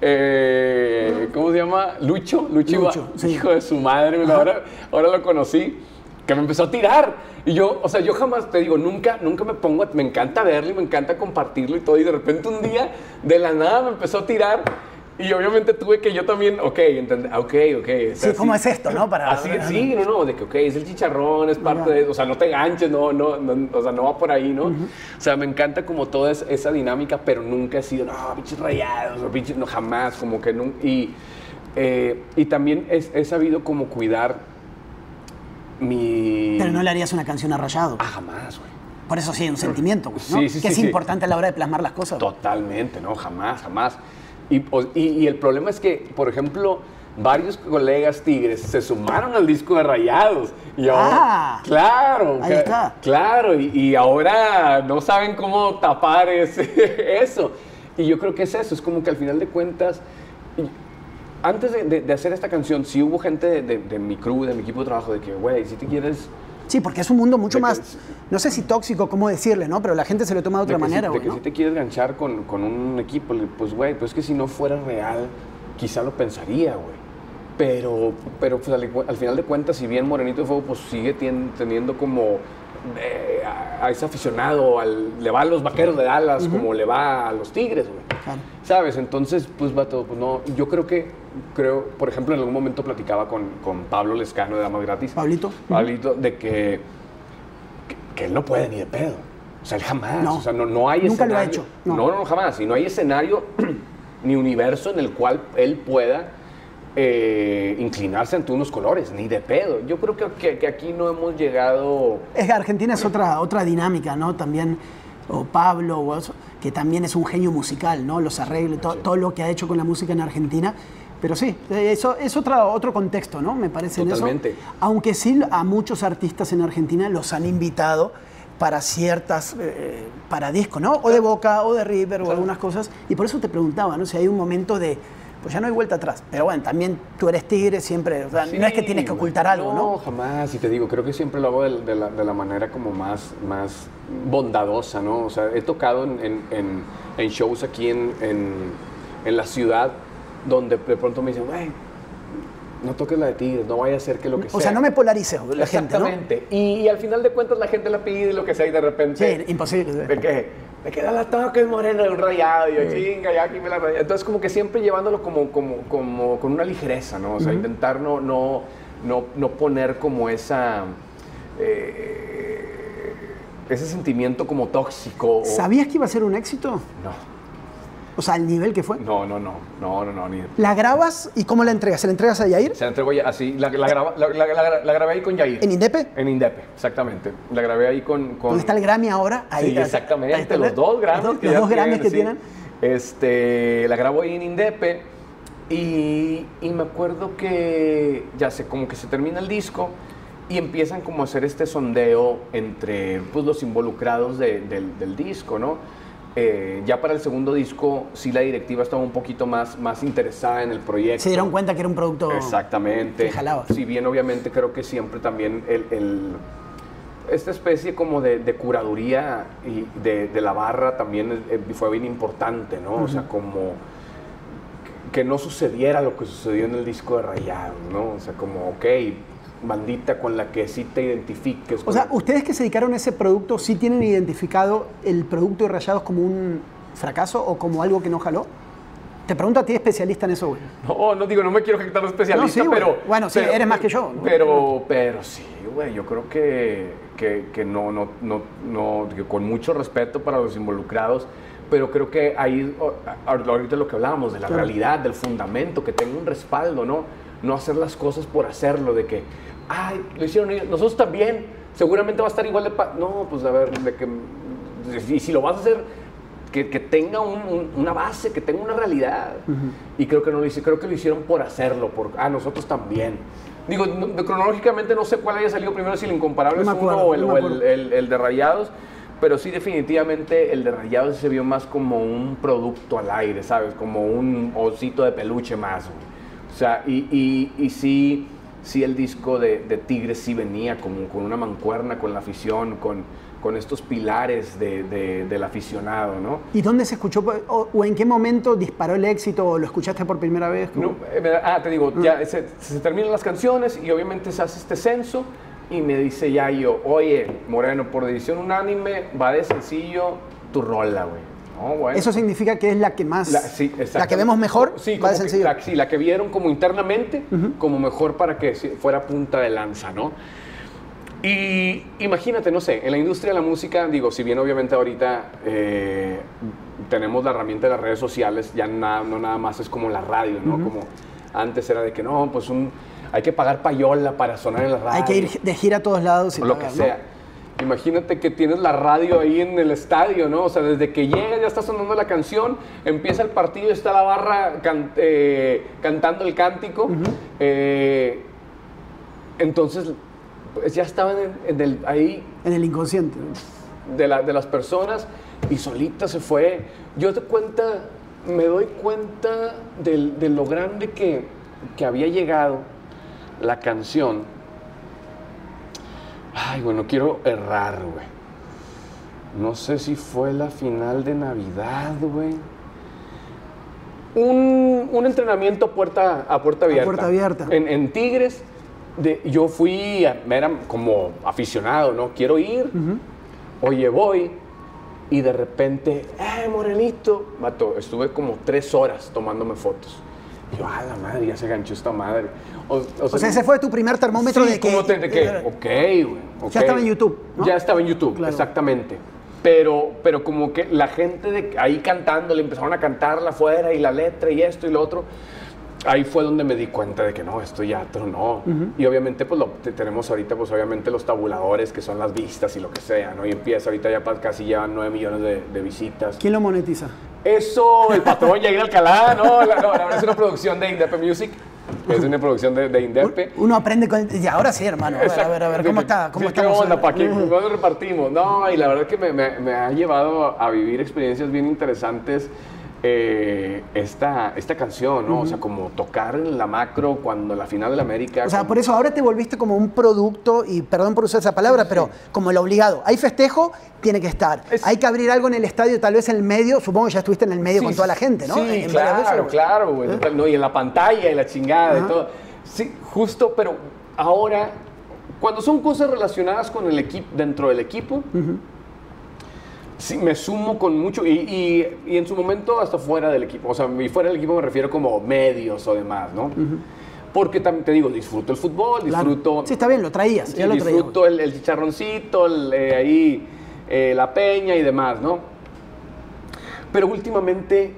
eh, ¿cómo se llama? Lucho, Lucho, Lucho iba, sí. hijo de su madre, uh-huh. ahora, ahora lo conocí, que me empezó a tirar. Y yo, o sea, yo jamás, te digo, nunca, nunca me pongo, me encanta verlo y me encanta compartirlo y todo, y de repente un día, de la nada, me empezó a tirar. Y obviamente tuve que yo también, ok, entender, ok, ok. O sea, sí, ¿cómo es esto, no? Para, así, sí, no, no, de que, ok, es el chicharrón, es parte no, de, o sea, no te enganches, no, no, no, o sea, no va por ahí, ¿no? Uh-huh. O sea, me encanta como toda esa, esa dinámica, pero nunca he sido, no, pinches rayados, o pinches, no, jamás, como que nunca, y, eh, y también he, he sabido como cuidar mi... Pero no le harías una canción a Rayado. Ah, jamás, güey. Por eso sí, un sentimiento, ¿no? Sí, sí, que sí, es sí. importante a la hora de plasmar las cosas. Totalmente, no, jamás, jamás. Y, y, y el problema es que, por ejemplo, varios colegas tigres se sumaron al disco de Rayados. Y ahora, ah, claro, ahí está. Claro, y, y ahora no saben cómo tapar ese, eso. Y yo creo que es eso, es como que al final de cuentas, antes de, de, de hacer esta canción, sí hubo gente de, de, de mi crew, de mi equipo de trabajo, de que, güey, si te quieres... Sí, porque es un mundo mucho de más, que, no sé si tóxico, cómo decirle, ¿no? Pero la gente se lo toma de otra de manera, si, De güey, que ¿no? si te quieres ganchar con, con un equipo, pues, güey, pues es que si no fuera real, quizá lo pensaría, güey. Pero, pero pues, al, al final de cuentas, si bien Morenito de Fuego, pues sigue tien, teniendo como eh, a, a ese aficionado, al, le va a los Vaqueros de Dallas, uh-huh. como le va a los Tigres, güey. Claro. ¿Sabes? Entonces, pues, vato, pues no, yo creo que, creo, por ejemplo, en algún momento platicaba con, con Pablo Lescano de Damas Gratis. Pablito. Pablito, uh-huh. de que, que, que él no puede ni de pedo. O sea, él jamás. No. O sea, no, no hay Nunca escenario. lo ha hecho. No, no, no jamás. Y no hay escenario ni universo en el cual él pueda eh, inclinarse ante unos colores, ni de pedo. Yo creo que, que, que aquí no hemos llegado... Es que Argentina es otra, otra dinámica, ¿no? También, o Pablo, o eso, que también es un genio musical, ¿no? Los arreglos, to, sí. todo lo que ha hecho con la música en Argentina. Pero sí, eso es otra, otro contexto, ¿no? Me parece. Totalmente. En eso. Aunque sí a muchos artistas en Argentina los han invitado para ciertas, eh, para discos, ¿no? O de Boca, o de River, o Claro. algunas cosas. Y por eso te preguntaba, ¿no? Si hay un momento de, pues ya no hay vuelta atrás. Pero bueno, también tú eres Tigre, siempre, o sea, Sí, no es que tienes que ocultar algo, ¿no? No, jamás. Y te digo, creo que siempre lo hago de, de, la, de la manera como más, más bondadosa, ¿no? O sea, he tocado en, en, en, en shows aquí en, en, en la ciudad donde de pronto me dicen, güey, no toques la de Tigres, no vaya a ser que lo que sea. O sea, no me polarices la gente, ¿no? Exactamente. Y, y al final de cuentas la gente la pide y lo que sea y de repente... Sí, imposible. ¿De qué? Me queda la toque moreno de un rayado y yo, sí. Chinga, ya aquí me la rayé. Entonces como que siempre llevándolo como, como, como con una ligereza, ¿no? O sea, uh-huh. intentar no, no, no, no poner como esa... Eh, ese sentimiento como tóxico. ¿Sabías que iba a ser un éxito? No. O sea, el nivel que fue. No, no, no, no, no, no. Ni... ¿La grabas y cómo la entregas? ¿Se la entregas a Yair? Se la entrego así, la, la, graba, la, la, la, la grabé ahí con Yair. ¿En Indepe? En Indepe, exactamente. La grabé ahí con... con... ¿Dónde está el Grammy ahora? Ahí sí, está, exactamente, ahí está, los dos Grammys. Los, que los ya dos Grammys que sí. tienen. Este, la grabo ahí en Indepe y, y me acuerdo que ya sé, como que se termina el disco y empiezan como a hacer este sondeo entre pues, los involucrados de, del, del disco, ¿no? Eh, ya para el segundo disco, sí la directiva estaba un poquito más, más interesada en el proyecto. Se dieron cuenta que era un producto Exactamente. que jalaba. Si bien obviamente creo que siempre también el, el, esta especie como de, de curaduría y de, de la barra también fue bien importante, ¿no? Uh-huh. O sea, como que no sucediera lo que sucedió en el disco de Rayados, ¿no? O sea, como, ok, bandita con la que sí te identifiques. O sea, ustedes que se dedicaron a ese producto, ¿sí tienen identificado el producto de Rayados como un fracaso o como algo que no jaló? Te pregunto a ti, especialista en eso, güey. No, no digo, no me quiero jactar de especialista, no, sí, pero... Bueno, sí, pero, eres más que yo. ¿no? Pero, pero sí, güey, yo creo que, que, que no, no, no, no, que con mucho respeto para los involucrados, pero creo que ahí, ahorita lo que hablábamos, de la claro. realidad, del fundamento, que tenga un respaldo, ¿no? No hacer las cosas por hacerlo, de que, ay, lo hicieron ellos, nosotros también, seguramente va a estar igual de... Pa no, pues a ver, de que, y si lo vas a hacer, que, que tenga un, un, una base, que tenga una realidad. Uh-huh. Y creo que no lo hicieron, creo que lo hicieron por hacerlo, por, ah, nosotros también. Digo, no, cronológicamente no sé cuál haya salido primero, si el Incomparable no es uno o, el, no o el, el, el de Rayados, pero sí definitivamente el de Rayados se vio más como un producto al aire, ¿sabes? Como un osito de peluche más, güey. O sea, y, y, y sí, sí el disco de, de Tigres sí venía como con una mancuerna con la afición, con, con estos pilares de, de, del aficionado, ¿no? ¿Y dónde se escuchó, o, o en qué momento disparó el éxito, o lo escuchaste por primera vez? No, eh, ah, te digo, mm. ya se, se terminan las canciones y obviamente se hace este censo y me dice ya yo, oye, Moreno, por decisión unánime, va de sencillo tu rola, güey. No, bueno. Eso significa que es la que más, la, sí, la que vemos mejor, sí, va de sencillo. La, sí, la que vieron como internamente, uh-huh. como mejor para que fuera punta de lanza, ¿no? Y imagínate, no sé, en la industria de la música, digo, si bien obviamente ahorita eh, tenemos la herramienta de las redes sociales, ya na, no nada más es como la radio, ¿no? Uh-huh. Como antes era de que no, pues un, hay que pagar payola para sonar en la radio. Hay que ir de gira a todos lados. Y o lo pagar, que sea. ¿no? Imagínate que tienes la radio ahí en el estadio, ¿no? O sea, desde que llegas ya está sonando la canción, empieza el partido y está la barra can, eh, cantando el cántico. Uh-huh. eh, entonces, pues ya estaban en, en el, ahí... En el inconsciente. De, la, de las personas y solita se fue. Yo te cuenta, me doy cuenta de, de lo grande que, que había llegado la canción. Ay, bueno, quiero errar, güey. No sé si fue la final de Navidad, güey. Un, un entrenamiento puerta, a puerta abierta. A puerta abierta. En, en Tigres, de, yo fui, a, era como aficionado, ¿no? Quiero ir, uh-huh. oye, voy, y de repente, ¡eh, Morenito! Mato, estuve como tres horas tomándome fotos. Y yo, ¡ah, la madre! Ya se ganchó esta madre. O, o, o sea, sea, ese fue tu primer termómetro sí, de que... Como te, de que, ok, güey. Okay. Ya estaba en YouTube, ¿no? Ya estaba en YouTube, claro. exactamente. Pero, pero como que la gente de ahí cantando, le empezaron a cantarla afuera y la letra y esto y lo otro. Ahí fue donde me di cuenta de que no, esto ya tronó. Uh-huh. Y obviamente, pues lo te, tenemos ahorita, pues obviamente los tabuladores, que son las vistas y lo que sea, ¿no? Y empieza ahorita ya casi llevan nueve millones de, de visitas. ¿Quién lo monetiza? Eso, el patrón Yair Alcalá, no, la, no, la verdad es una producción de Indepe Music. Es una producción de, de Indepe. Uno aprende con... Y ahora sí, hermano. A ver, a ver, a ver, ¿cómo está? ¿Cómo sí, ¿qué onda? ¿Para qué? ¿Cómo lo repartimos? No, y la verdad es que me, me, me ha llevado a vivir experiencias bien interesantes eh, esta, esta canción, ¿no? Uh-huh. O sea, como tocar en la macro cuando la final de la América... O sea, como... por eso ahora te volviste como un producto, y perdón por usar esa palabra, sí, pero sí, como el obligado. Hay festejo, tiene que estar. Es... Hay que abrir algo en el estadio, tal vez en el medio. Supongo que ya estuviste en el medio sí, con toda la gente, ¿no? Sí, en claro, claro. Güey. ¿Eh? No, y en la pantalla y la chingada uh-huh. y todo. Sí, justo, pero ahora, cuando son cosas relacionadas con el equipo, dentro del equipo, uh-huh. sí, me sumo con mucho, y, y, y en su momento hasta fuera del equipo, o sea, y fuera del equipo me refiero como medios o demás, ¿no? Uh-huh. Porque también te digo, disfruto el fútbol, disfruto... Claro. Sí, está bien, lo traías, sí, ya lo disfruto el, el chicharroncito, el, eh, ahí, eh, la peña y demás, ¿no? Pero últimamente,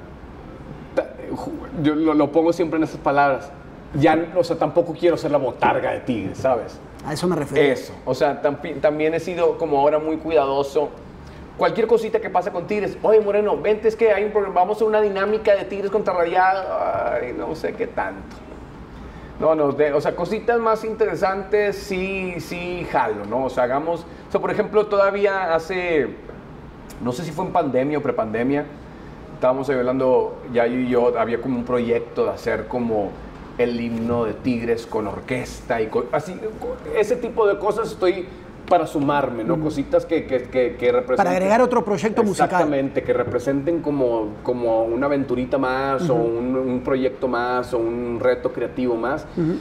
yo lo, lo pongo siempre en esas palabras, ya, o sea, tampoco quiero ser la botarga de Tigres, ¿sabes? A eso me refiero. Eso, o sea, tam- también he sido como ahora muy cuidadoso. Cualquier cosita que pasa con Tigres, oye Moreno, vente, es que hay un problema, vamos a una dinámica de Tigres contra Rayados, ay, no sé qué tanto. No, no, de, o sea, cositas más interesantes, sí, sí, jalo, ¿no? O sea, hagamos, o sea, por ejemplo, todavía hace, no sé si fue en pandemia o prepandemia, estábamos hablando, ya yo y yo, había como un proyecto de hacer como el himno de Tigres con orquesta y con, así, ese tipo de cosas estoy para sumarme, ¿no? Mm. Cositas que, que, que, que representen... Para agregar otro proyecto musical. Exactamente, que representen como, como una aventurita más, uh-huh. o un, un proyecto más, o un reto creativo más. Uh-huh.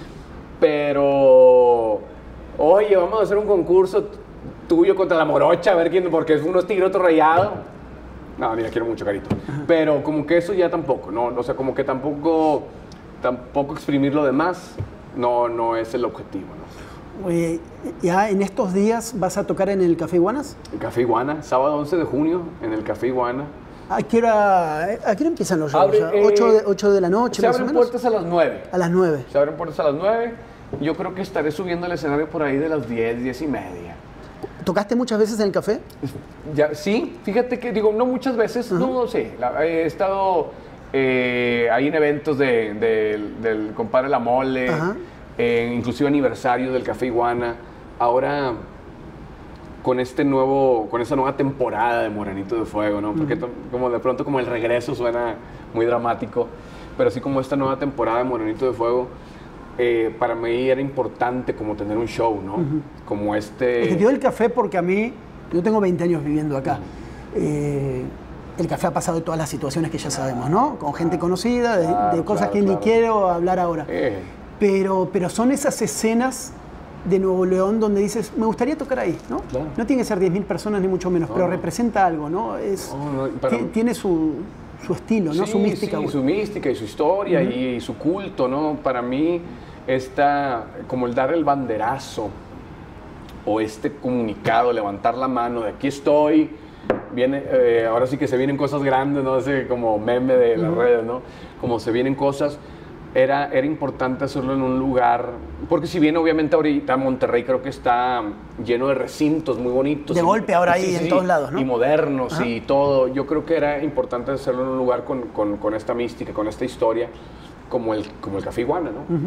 Pero, oye, vamos a hacer un concurso tuyo contra la Morocha, a ver quién, porque es uno Tigre, otro Rayado. No, mira, quiero mucho, Carito. Uh-huh. Pero como que eso ya tampoco, ¿no? O sea, como que tampoco... Tampoco exprimir lo demás no, no es el objetivo, ¿no? Oye, ¿ya en estos días vas a tocar en el Café Iguanas? El Café Iguana, sábado once de junio, en el Café Iguana. ¿A qué hora, a qué hora empiezan los shows? Abre, eh, ¿ocho de la noche se más o abren menos? puertas a las nueve. A las nueve. Se abren puertas a las nueve. Yo creo que estaré subiendo al escenario por ahí de las diez, diez y media. ¿Tocaste muchas veces en el café? Ya, sí, fíjate que, digo, no muchas veces, uh-huh. no, no sé. La, he estado... Eh, ahí en eventos de, de, del compadre La Mole, eh, inclusive aniversarios del Café Iguana. Ahora, con este nuevo, con esta nueva temporada de Morenito de Fuego, ¿no? Porque uh-huh. como de pronto como el regreso suena muy dramático, pero así como esta nueva temporada de Morenito de Fuego, eh, para mí era importante como tener un show, ¿no? Uh-huh. Como este... Es que te doy el café porque a mí, yo tengo veinte años viviendo acá. Uh-huh. eh, El café ha pasado de todas las situaciones que ya sabemos, ¿no? Con gente conocida, de, claro, de cosas claro, que claro. ni quiero hablar ahora. Eh. Pero, pero son esas escenas de Nuevo León donde dices, me gustaría tocar ahí, ¿no? Claro. No tiene que ser diez mil personas ni mucho menos, no, pero no. representa algo, ¿no? Es, no, no, para... Tiene su, su estilo, ¿no? Sí, su mística. Sí, bueno. su mística y su historia uh-huh. y, y su culto, ¿no? Para mí está como el dar el banderazo o este comunicado, levantar la mano de aquí estoy. Viene, eh, ahora sí que se vienen cosas grandes, ¿no? Ese como meme de las uh-huh. redes, ¿no? Como se vienen cosas, era, era importante hacerlo en un lugar, porque si bien obviamente ahorita Monterrey creo que está lleno de recintos muy bonitos. De y, golpe ahora ahí sí, en sí, todos lados, ¿no? Y modernos uh-huh. y todo. Yo creo que era importante hacerlo en un lugar con, con, con esta mística, con esta historia, como el, como el Café Iguana, ¿no? Uh-huh.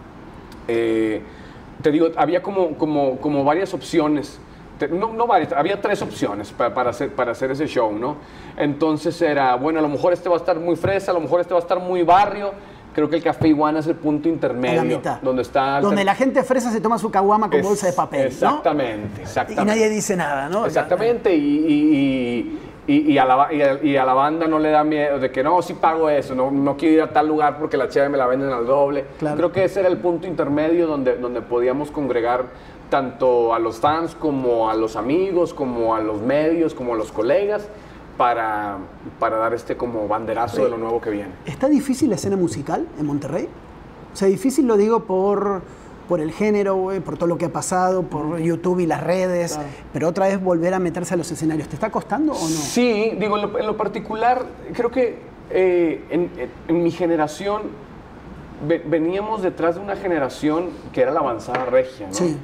eh, te digo, había como, como, como varias opciones. No, no varias, había tres opciones para, para, hacer, para hacer ese show, ¿no? Entonces era, bueno, a lo mejor este va a estar muy fresa, a lo mejor este va a estar muy barrio. Creo que el Café Iguana es el punto intermedio. A la mitad. Donde está... Donde la gente fresa se toma su caguama con es, bolsa de papel, exactamente, ¿no? Exactamente. Y nadie dice nada, ¿no? Exactamente, y, y, y, y, y, a la, y, a, y a la banda no le da miedo de que no, sí pago eso, no, no quiero ir a tal lugar porque la cheve me la venden al doble. Claro. Creo que ese era el punto intermedio donde, donde podíamos congregar tanto a los fans como a los amigos, como a los medios, como a los colegas, para, para dar este como banderazo de lo nuevo que viene. ¿Está difícil la escena musical en Monterrey? O sea, difícil lo digo por, por el género, güey, por todo lo que ha pasado, por YouTube y las redes, claro. Pero otra vez volver a meterse a los escenarios. ¿Te está costando o no? Sí, digo, en lo, en lo particular, creo que eh, en, en mi generación ve, veníamos detrás de una generación que era la avanzada regia, ¿no? Sí.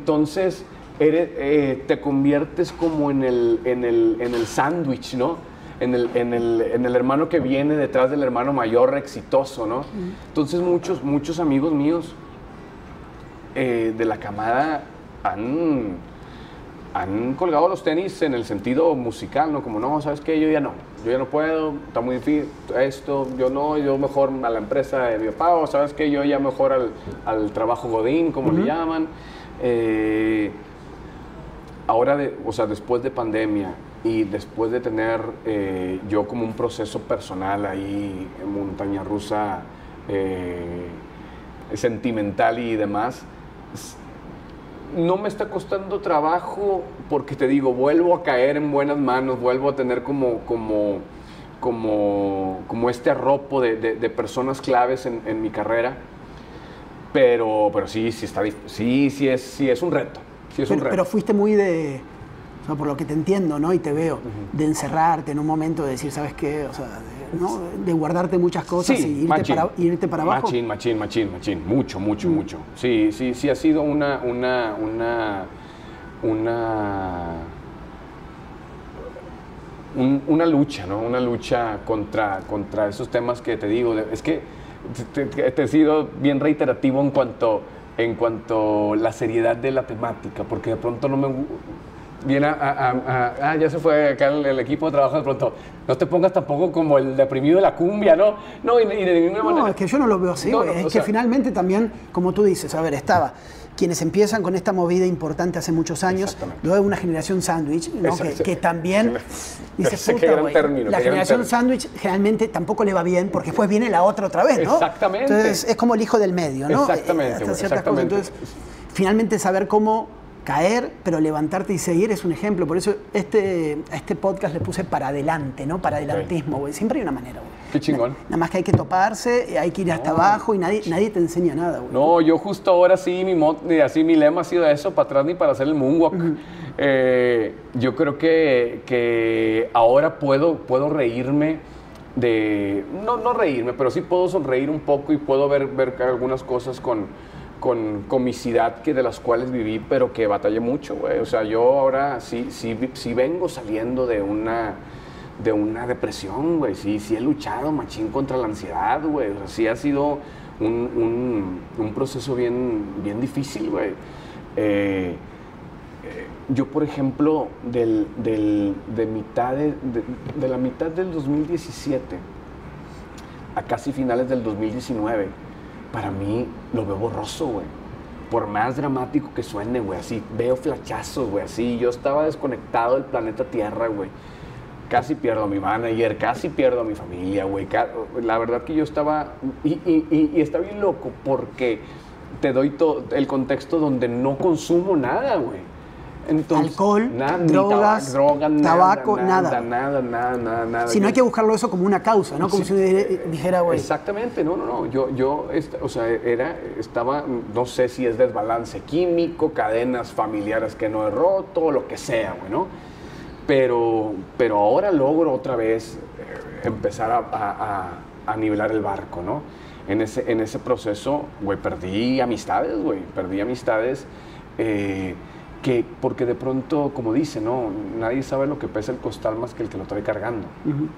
Entonces, eres, eh, te conviertes como en el, en el, en el sándwich, ¿no? en el, en el, en el hermano que viene detrás del hermano mayor exitoso, ¿no? Entonces muchos, muchos amigos míos eh, de la camada han, han colgado los tenis en el sentido musical, ¿no? Como, no, ¿sabes qué? Yo ya no, yo ya no puedo, está muy difícil, esto, yo no, yo mejor a la empresa de mi papá, o ¿sabes qué? Yo ya mejor al, al trabajo godín, como uh-huh. le llaman. Eh, ahora, de, o sea, después de pandemia y después de tener eh, yo como un proceso personal ahí en montaña rusa, eh, sentimental y demás, no me está costando trabajo porque te digo, vuelvo a caer en buenas manos, vuelvo a tener como, como, como, como este arropo de, de, de personas claves en, en mi carrera, pero, pero sí, sí, está, sí, sí, es, sí es un reto. Sí es pero, un reto. Pero fuiste muy de, o sea, por lo que te entiendo, ¿no? Y te veo, uh-huh. de encerrarte en un momento, de decir, ¿sabes qué? O sea, de, ¿no? de guardarte muchas cosas sí, y irte machín. para, irte para abajo. Machín, machín, machín, machín. Mucho, mucho, mm. mucho. Sí, sí, sí ha sido una, una, una, una, un, una lucha, ¿no? Una lucha contra, contra esos temas que te digo. Es que te, te, te he sido bien reiterativo en cuanto, en cuanto a la seriedad de la temática, porque de pronto no me... Viene a, a, a, a, ah, ya se fue acá el, el equipo de trabajo de pronto. No te pongas tampoco como el deprimido de la cumbia, ¿no? No, y, y de ninguna no, manera. No, es que yo no lo veo así, no, no, es que sea, finalmente también, como tú dices, a ver, estaba quienes empiezan con esta movida importante hace muchos años, luego una generación sándwich, ¿no? que, que también dice, puta, güey, término, la generación sándwich generalmente tampoco le va bien porque después viene la otra otra vez, ¿no? Exactamente. Entonces es como el hijo del medio, ¿no? Exactamente. Hasta ciertas exactamente. cosas. Entonces, finalmente saber cómo caer, pero levantarte y seguir es un ejemplo. Por eso este, a este podcast le puse para adelante, ¿no? Para adelantismo, güey. Siempre hay una manera, güey. Qué chingón. Nada más que hay que toparse, hay que ir hasta no. abajo y nadie, nadie te enseña nada, güey. No, yo justo ahora sí, mi, mod, así, mi lema ha sido eso, para atrás ni para hacer el moonwalk. Uh-huh. eh, yo creo que, que ahora puedo, puedo reírme de... No, no reírme, pero sí puedo sonreír un poco y puedo ver, ver algunas cosas con... con comicidad que de las cuales viví, pero que batallé mucho, güey. O sea, yo ahora sí, sí, sí vengo saliendo de una, de una depresión, güey. Sí, sí he luchado machín contra la ansiedad, güey. O sea, sí ha sido un, un, un proceso bien, bien difícil, güey. Eh, eh, yo, por ejemplo, del, del, de, mitad de, de, de la mitad del dos mil diecisiete a casi finales del dos mil diecinueve, para mí lo veo borroso, güey. Por más dramático que suene, güey, así, veo flachazos, güey, así. Yo estaba desconectado del planeta Tierra, güey. Casi pierdo a mi manager, casi pierdo a mi familia, güey. La verdad que yo estaba... Y, y, y, y está bien loco porque te doy todo el contexto donde no consumo nada, güey. Entonces, alcohol, nada, drogas, droga, tabaco, nada. Nada, nada, nada, nada, nada. Si no hay que buscarlo eso como una causa, ¿no? Como sí, si uno dijera, güey. Exactamente, no, no, no. Yo, yo o sea, era, estaba, no sé si es desbalance químico, cadenas familiares que no he roto, lo que sea, güey, ¿no? Pero, pero ahora logro otra vez eh, empezar a, a, a, a nivelar el barco, ¿no? En ese, en ese proceso, güey, perdí amistades, güey, perdí amistades. Eh, Que porque de pronto, como dice, ¿no? Nadie sabe lo que pesa el costal más que el que lo trae cargando. Uh-huh.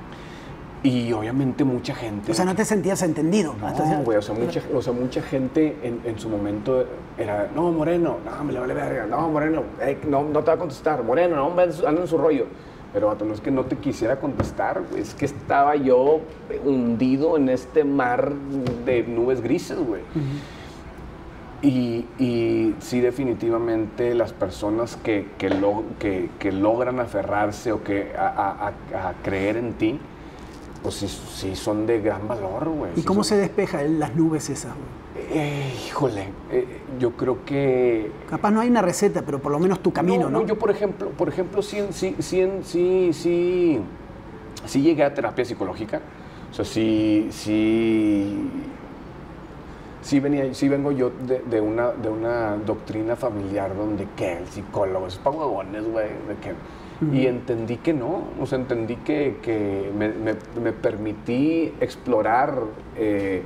Y obviamente mucha gente... O sea, no te sentías entendido. No, güey, o sea, mucha, o sea, mucha gente en, en su momento era, no, Moreno, no, me le vale verga, no, Moreno, eh, no, no te va a contestar, Moreno, no, anda en su rollo. Pero, vato, no es que no te quisiera contestar, güey, es que estaba yo hundido en este mar de nubes grises, güey. Uh-huh. Y, y sí, definitivamente las personas que, que, lo, que, que logran aferrarse o que a, a, a creer en ti, pues sí, sí son de gran valor, güey. ¿Y sí cómo son... se despeja las nubes esas, güey? Eh, híjole, eh, yo creo que... Capaz no hay una receta, pero por lo menos tu camino, ¿no? No, yo por ejemplo, por ejemplo sí, sí, sí, sí, sí, sí llegué a terapia psicológica. O sea, sí, sí... Sí, venía, sí vengo yo de, de, una, de una doctrina familiar donde que el psicólogo es para huevones, güey. Uh-huh. Y entendí que no, o sea, entendí que, que me, me, me permití explorar eh,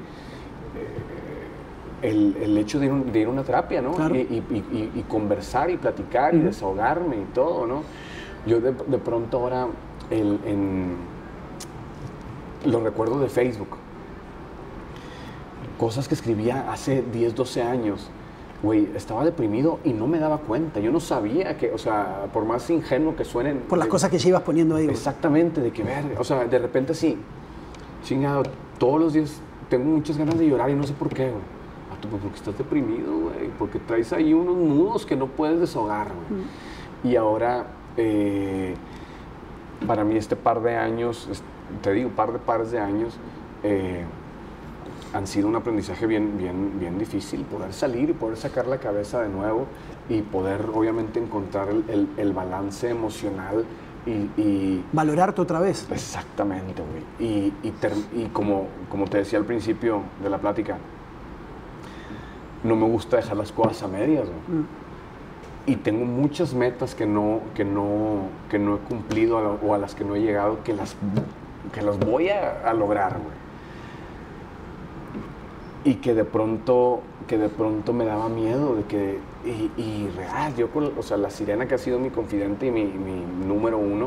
eh, el, el hecho de ir, un, de ir a una terapia, ¿no? Claro. Y, y, y, y conversar y platicar uh-huh. y desahogarme y todo, ¿no? Yo de, de pronto ahora, el, en los recuerdos de Facebook. Cosas que escribía hace diez, doce años. Güey, estaba deprimido y no me daba cuenta. Yo no sabía que, o sea, por más ingenuo que suenen... Por las de, cosas que se ibas poniendo ahí. Exactamente, de que ver, o sea, de repente sí, chingado, todos los días tengo muchas ganas de llorar y no sé por qué, güey. Ah, tú, pues porque estás deprimido, güey, porque traes ahí unos nudos que no puedes desahogar, güey. Mm. Y ahora, eh, para mí este par de años, te digo, par de pares de años, eh, han sido un aprendizaje bien, bien, bien difícil, poder salir y poder sacar la cabeza de nuevo y poder obviamente encontrar el, el, el balance emocional y, y... valorarte otra vez. Exactamente, güey. Y, y, ter, y como, como te decía al principio de la plática, no me gusta dejar las cosas a medias, güey. Mm. Y tengo muchas metas que no, que no, que no he cumplido a la, o a las que no he llegado, que las, que las voy a, a lograr, güey. Y que de pronto, que de pronto me daba miedo de que, y, y real, yo con, o sea, la Sirena que ha sido mi confidente y mi, mi número uno.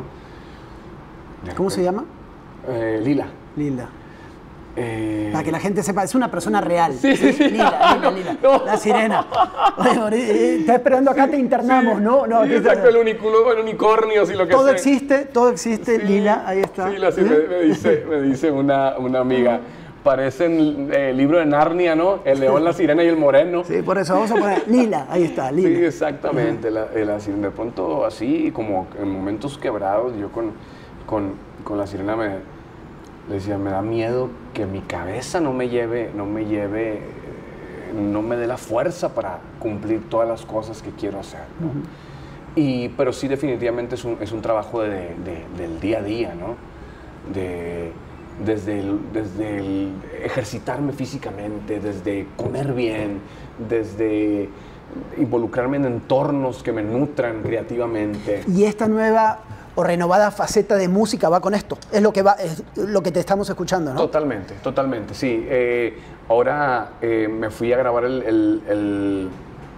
¿Cómo se llama? Eh, Lila. Lila. Eh... Para que la gente sepa, es una persona real. Sí, sí, sí. Lila, Lila, Lila. No. La Sirena. Oye, está esperando acá, te internamos, sí, ¿no? no sí, exacto, el, uniculo, el unicornio, y lo que Todo sea. existe, todo existe, sí, Lila, ahí está. Sí, la, sí, me, me, dice, me dice una, una amiga. Parecen el eh, libro de Narnia, ¿no? El león, la sirena y el moreno. Sí, por eso vamos a poner Lila, ahí está, Lila. Sí, exactamente. La, la sirena, de pronto así, como en momentos quebrados, yo con, con, con la sirena me le decía, me da miedo que mi cabeza no me lleve, no me lleve, no me dé la fuerza para cumplir todas las cosas que quiero hacer, ¿no? Uh-huh. Y, pero sí, definitivamente es un, es un trabajo de, de, del día a día, ¿no? De... Desde el, desde el ejercitarme físicamente, desde comer bien, desde involucrarme en entornos que me nutran creativamente. Y esta nueva o renovada faceta de música va con esto, es lo que, va, es lo que te estamos escuchando, ¿no? Totalmente, totalmente, sí. Eh, ahora eh, me fui a grabar el, el, el,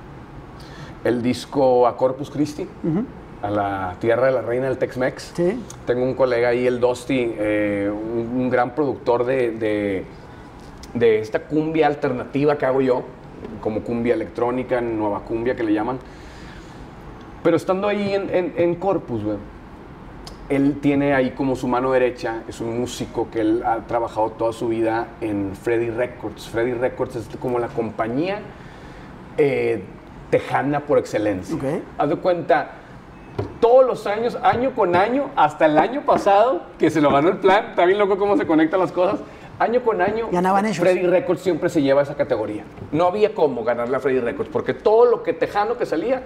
el disco a Corpus Christi. Uh-huh. A la tierra de la reina del Tex-Mex. ¿Sí? Tengo un colega ahí, el Dusty, eh, un, un gran productor de, de, de esta cumbia alternativa que hago yo, como cumbia electrónica, nueva cumbia que le llaman. Pero estando ahí en, en, en Corpus, güey, él tiene ahí como su mano derecha, es un músico que él ha trabajado toda su vida en Freddy Records. Freddy Records es como la compañía eh, tejana por excelencia. Okay. Haz de cuenta... Todos los años, año con año, hasta el año pasado, que se lo ganó el plan, está bien loco cómo se conectan las cosas, año con año, ganaban ellos. Freddy Records siempre se lleva esa categoría. No había cómo ganarle a Freddy Records, porque todo lo que tejano que salía,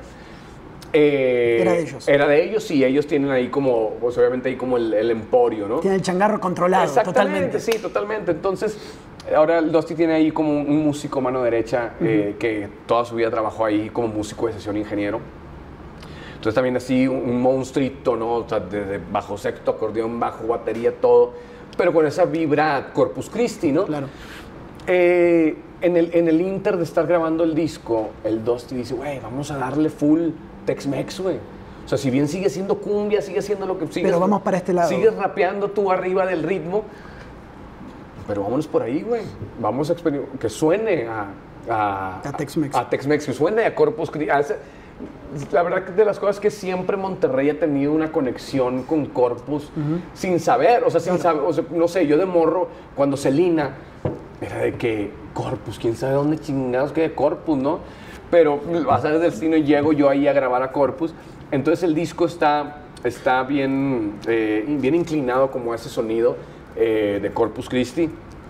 eh, era de ellos. Era de ellos y ellos tienen ahí como, pues obviamente ahí como el, el emporio, ¿no? Tienen el changarro controlado, exactamente, totalmente. Sí, totalmente. Entonces, ahora el Dusty tiene ahí como un músico mano derecha, uh-huh. eh, que toda su vida trabajó ahí como músico de sesión ingeniero. Entonces también así un, un monstruito, ¿no? O sea, desde bajo sexto, acordeón, bajo, batería, todo, pero con esa vibra Corpus Christi, ¿no? Claro. Eh, en, el, en el inter de estar grabando el disco, el Dusty dice, güey, vamos a darle full Tex-Mex, güey. O sea, si bien sigue siendo cumbia, sigue siendo lo que sigues, pero vamos para este lado. Sigues rapeando tú arriba del ritmo, pero vámonos por ahí, güey. Vamos a experimentar, que suene a... A, a Tex-Mex. A Tex-Mex, que suene a Corpus Christi. A ese, la verdad que de las cosas que siempre Monterrey ha tenido una conexión con Corpus, uh-huh. sin saber, o sea, sin claro. saber, o sea, no sé, yo de morro, cuando Selena, era de que Corpus, quién sabe dónde chingados que de Corpus, ¿no? Pero vas a ver del destino y llego yo ahí a grabar a Corpus, entonces el disco está, está bien, eh, bien inclinado como a ese sonido eh, de Corpus Christi.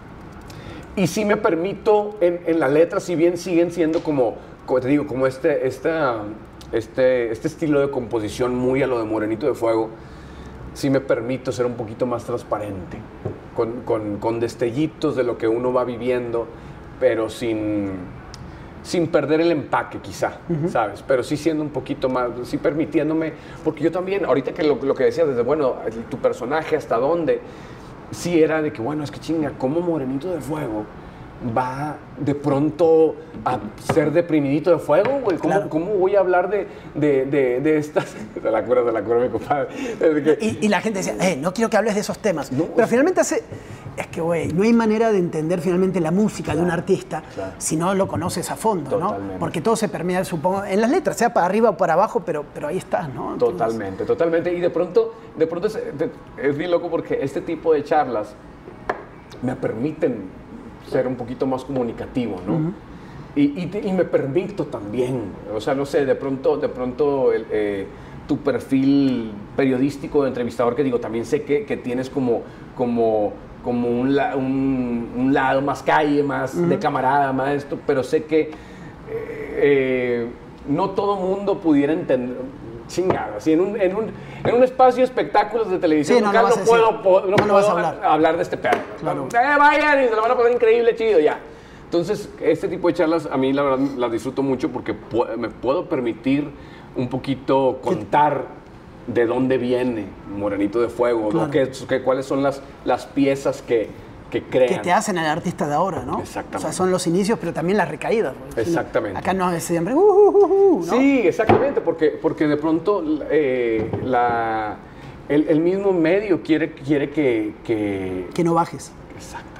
Y sí me permito, en, en la letra, si bien siguen siendo como, como te digo, como este, esta, este, este estilo de composición muy a lo de Morenito de Fuego, sí me permito ser un poquito más transparente, con, con, con destellitos de lo que uno va viviendo, pero sin, sin perder el empaque quizá, uh-huh. ¿sabes? Pero sí siendo un poquito más, sí permitiéndome, porque yo también, ahorita que lo, lo que decías, desde, bueno, tu personaje, hasta dónde... Sí era de que, bueno, es que chinga, como Morenito de Fuego va de pronto a ser deprimidito de fuego, güey. ¿Cómo, Claro. ¿Cómo voy a hablar de, de, de, de estas? De la cura, de la cura, mi compadre. Que, Y, y la gente decía, eh, no quiero que hables de esos temas. No, Pero es- finalmente hace... Es que, güey, no hay manera de entender finalmente la música de un artista claro. si no lo conoces a fondo, Totalmente. ¿no? Porque todo se permea, supongo, en las letras, sea para arriba o para abajo, pero, pero ahí estás, ¿no? Entonces, Totalmente, totalmente. Y de pronto, de pronto es, es bien loco porque este tipo de charlas me permiten ser un poquito más comunicativo, ¿no? Uh-huh. y, y, te, y me permito también, o sea, no sé, de pronto, de pronto el, eh, tu perfil periodístico de entrevistador, que digo, también sé que, que tienes como, como, como un, un, un lado más calle, más uh-huh. de camarada, más esto, pero sé que eh, eh, no todo mundo pudiera entender. Chingado, así en un, en, un, en un espacio de espectáculos de televisión sí, no, local no, no puedo, no, no no puedo vas a hablar. hablar de este pedo. Claro. Eh, vayan y se lo van a poner increíble, chido, ya. Entonces, este tipo de charlas a mí la verdad las disfruto mucho porque pu- me puedo permitir un poquito contar de dónde viene Morenito de Fuego, claro. ¿no? ¿Qué, qué, cuáles son las, las piezas que, que crean. Que te hacen el artista de ahora, ¿no? Exactamente. O sea, son los inicios, pero también las recaídas. Exactamente. Acá no es siempre, uh, uh, uh, uh, ¿no? Sí, exactamente, porque, porque de pronto eh, la, el, el mismo medio quiere, quiere que, que... Que no bajes. Exactamente.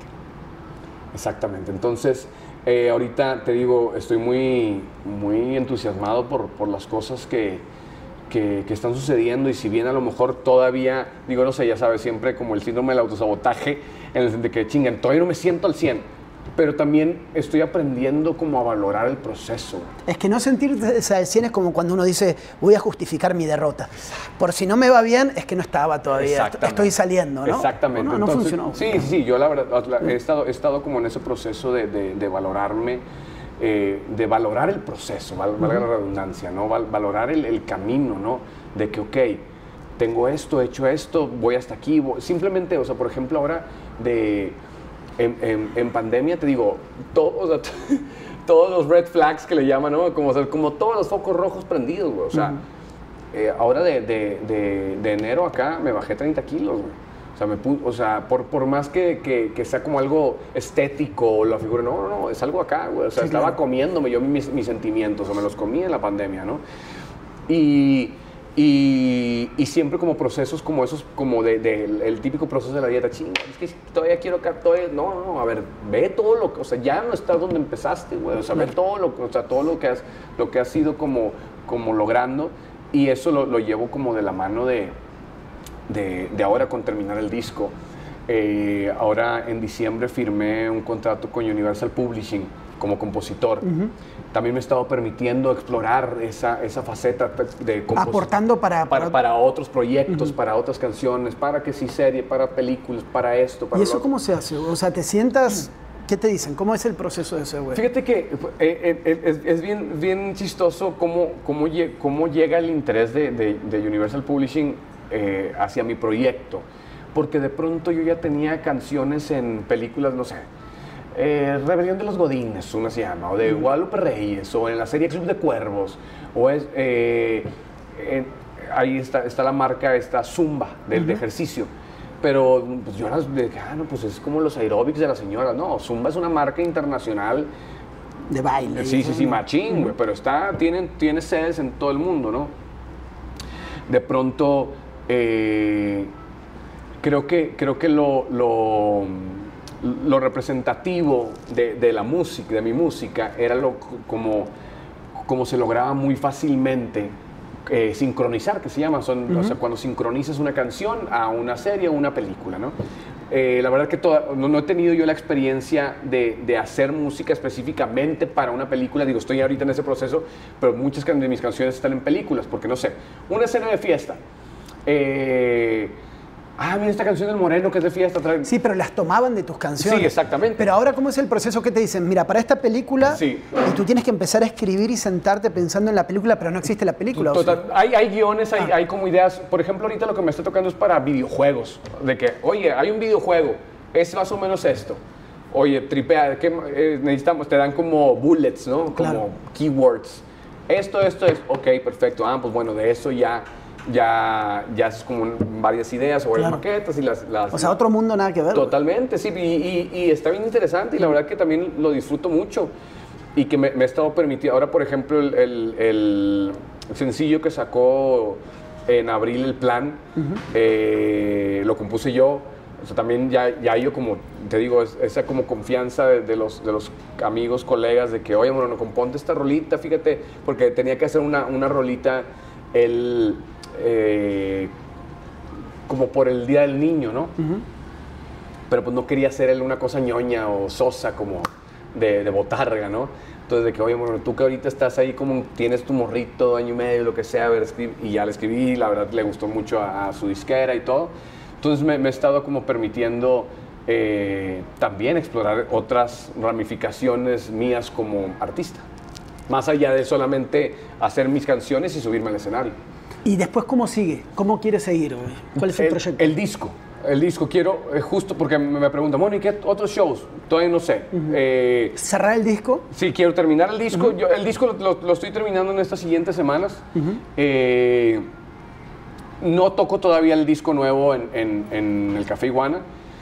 Exactamente. Entonces, eh, ahorita te digo, estoy muy, muy entusiasmado por, por las cosas que, que, que están sucediendo, y si bien a lo mejor todavía, digo, no sé, ya sabes, siempre como el síndrome del autosabotaje, en el sentido de que chingan, todavía no me siento al cien, pero también estoy aprendiendo como a valorar el proceso. Es que no sentirse al cien es como cuando uno dice, voy a justificar mi derrota. Por si no me va bien, es que no estaba todavía, estoy saliendo, ¿no? Exactamente. No, no Entonces, funcionó. Sí, sí, sí, yo la verdad la, he, estado, he estado como en ese proceso de, de, de valorarme, eh, de valorar el proceso, val, uh-huh. valga la redundancia, ¿no? Val, valorar el, el camino, ¿no? De que, ok, tengo esto, he hecho esto, voy hasta aquí, voy, simplemente, o sea, por ejemplo, ahora de... En, en, en pandemia, te digo, todo, o sea, todos los red flags que le llaman, ¿no? Como, o sea, como todos los focos rojos prendidos, güey. O sea, uh-huh. eh, ahora de, de, de, de enero acá me bajé treinta kilos, güey. O sea, me pu- o sea por, por más que, que, que sea como algo estético o la figura, no, no, no, es algo acá, güey. O sea, sí, estaba claro. comiéndome yo mis, mis sentimientos, o me los comí en la pandemia, ¿no? Y... Y, y siempre como procesos como esos, como de, de, el típico proceso de la dieta, chinga, es que todavía quiero que, todavía, no, no, no, a ver, ve todo lo que, o sea, ya no estás donde empezaste, güey, o sea, ve todo lo, o sea, todo lo que has, lo que has ido como, como logrando, y eso lo, lo llevo como de la mano de, de, de ahora con terminar el disco. Eh, ahora en diciembre firmé un contrato con Universal Publishing como compositor. Uh-huh. También me he estado permitiendo explorar esa, esa faceta de composición. Aportando para... Para, para, para otros proyectos, uh-huh. para otras canciones, para que sí serie, para películas, para esto, para ¿Y eso lo cómo se hace? O sea, ¿te sientas...? ¿Qué te dicen? ¿Cómo es el proceso de ese güey? Fíjate que eh, eh, es, es bien, bien chistoso cómo, cómo, cómo llega el interés de, de, de Universal Publishing eh, hacia mi proyecto. Porque de pronto yo ya tenía canciones en películas, no sé, Eh, Rebelión de los Godines, una se llama, o de mm. Guadalupe Reyes, o en la serie Club de Cuervos, o es, eh, eh, ahí está, está la marca, está Zumba, del uh-huh. de ejercicio, pero pues yo era de que, ah, no, pues es como los aeróbics de la señora, no, Zumba es una marca internacional. De baile. Sí, sí, sí, machín, güey, uh-huh. pero está, tiene, tiene sedes en todo el mundo, ¿no? De pronto, eh, creo que, creo que lo... lo lo representativo de, de la música, de mi música, era lo, como, como se lograba muy fácilmente eh, sincronizar, que se llama, son, uh-huh. o sea, cuando sincronizas una canción a una serie o una película, ¿no? Eh, la verdad que toda, no, no he tenido yo la experiencia de, de hacer música específicamente para una película, digo, estoy ahorita en ese proceso, pero muchas de mis canciones están en películas, porque no sé, una escena de fiesta, eh, ah, mira esta canción del Moreno que es de fiesta. Trae... Sí, pero las tomaban de tus canciones. Sí, exactamente. Pero ahora, ¿cómo es el proceso que te dicen? Mira, para esta película, sí. y tú tienes que empezar a escribir y sentarte pensando en la película, pero no existe la película. Total, ¿o sea? hay, hay guiones, hay, ah. hay como ideas. Por ejemplo, ahorita lo que me está tocando es para videojuegos. De que, oye, hay un videojuego, es más o menos esto. Oye, tripea, ¿qué eh, necesitamos? Te dan como bullets, ¿no? Como claro. keywords. Esto, esto es, ok, perfecto. Ah, pues bueno, de eso ya... ya, ya haces como un- varias ideas o varias Claro. maquetas y las... las O sea, otro mundo nada que ver. Totalmente, sí, y, y- y está bien interesante y la verdad que también lo disfruto mucho y que me, me ha estado permitiendo. Ahora, por ejemplo, el, el- el sencillo que sacó en abril, El Plan, eh, lo compuse yo. O sea, también ya, ya yo como, te digo, es- esa como confianza de, de los, de los amigos, colegas, de que, oye, bueno, componte esta rolita, fíjate, porque tenía que hacer una, una rolita, el, eh, como por el Día del Niño, ¿no? Pero pues no quería hacer él una cosa ñoña o sosa como de, de botarga, ¿no? Entonces de que, oye, bueno, tú que ahorita estás ahí como tienes tu morrito, año y medio, lo que sea, a ver, escribe, y ya le escribí, la verdad le gustó mucho a, a su disquera y todo. Entonces me, me he estado como permitiendo eh, también explorar otras ramificaciones mías como artista. Más allá de solamente hacer mis canciones y subirme al escenario. ¿Y después cómo sigue? ¿Cómo quieres seguir? Güey? ¿Cuál es el, proyecto? El disco. El disco quiero, eh, justo porque me me preguntan, bueno, ¿y qué otros shows? Todavía no sé. Eh, ¿Cerrar el disco? sí, quiero terminar el disco. Yo, el disco lo, lo- lo estoy terminando en estas siguientes semanas. Eh, no toco todavía el disco nuevo en, en- en el Café Iguana.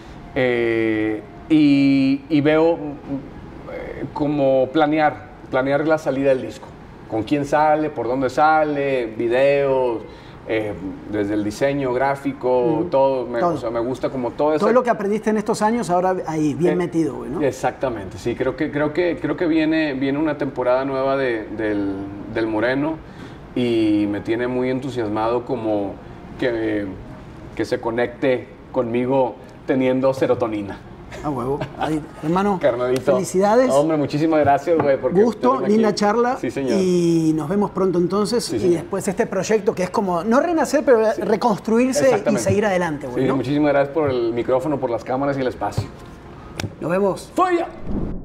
Eh, y, y veo mm, eh, como planear, planear la salida del disco. Con quién sale, por dónde sale, videos, eh, desde el diseño gráfico, todo, me, Todo. o sea, me gusta como todo eso. Todo lo que aprendiste en estos años ahora ahí, bien Eh, metido, güey, ¿no? Exactamente, sí, creo que, creo que, creo que viene, viene una temporada nueva de- del, del Moreno y me tiene muy entusiasmado como que, que se conecte conmigo teniendo serotonina. A huevo. Ahí, hermano, Carnalito. felicidades. Hombre, muchísimas gracias, güey. porque Gusto, tenerme linda aquí. charla. Sí, señor. Y nos vemos pronto entonces. Sí, y señor. después este proyecto que es como, no renacer, pero reconstruirse y Exactamente. seguir adelante, güey, Sí, ¿no? muchísimas gracias por el micrófono, por las cámaras y el espacio. Nos vemos. ¡Folla!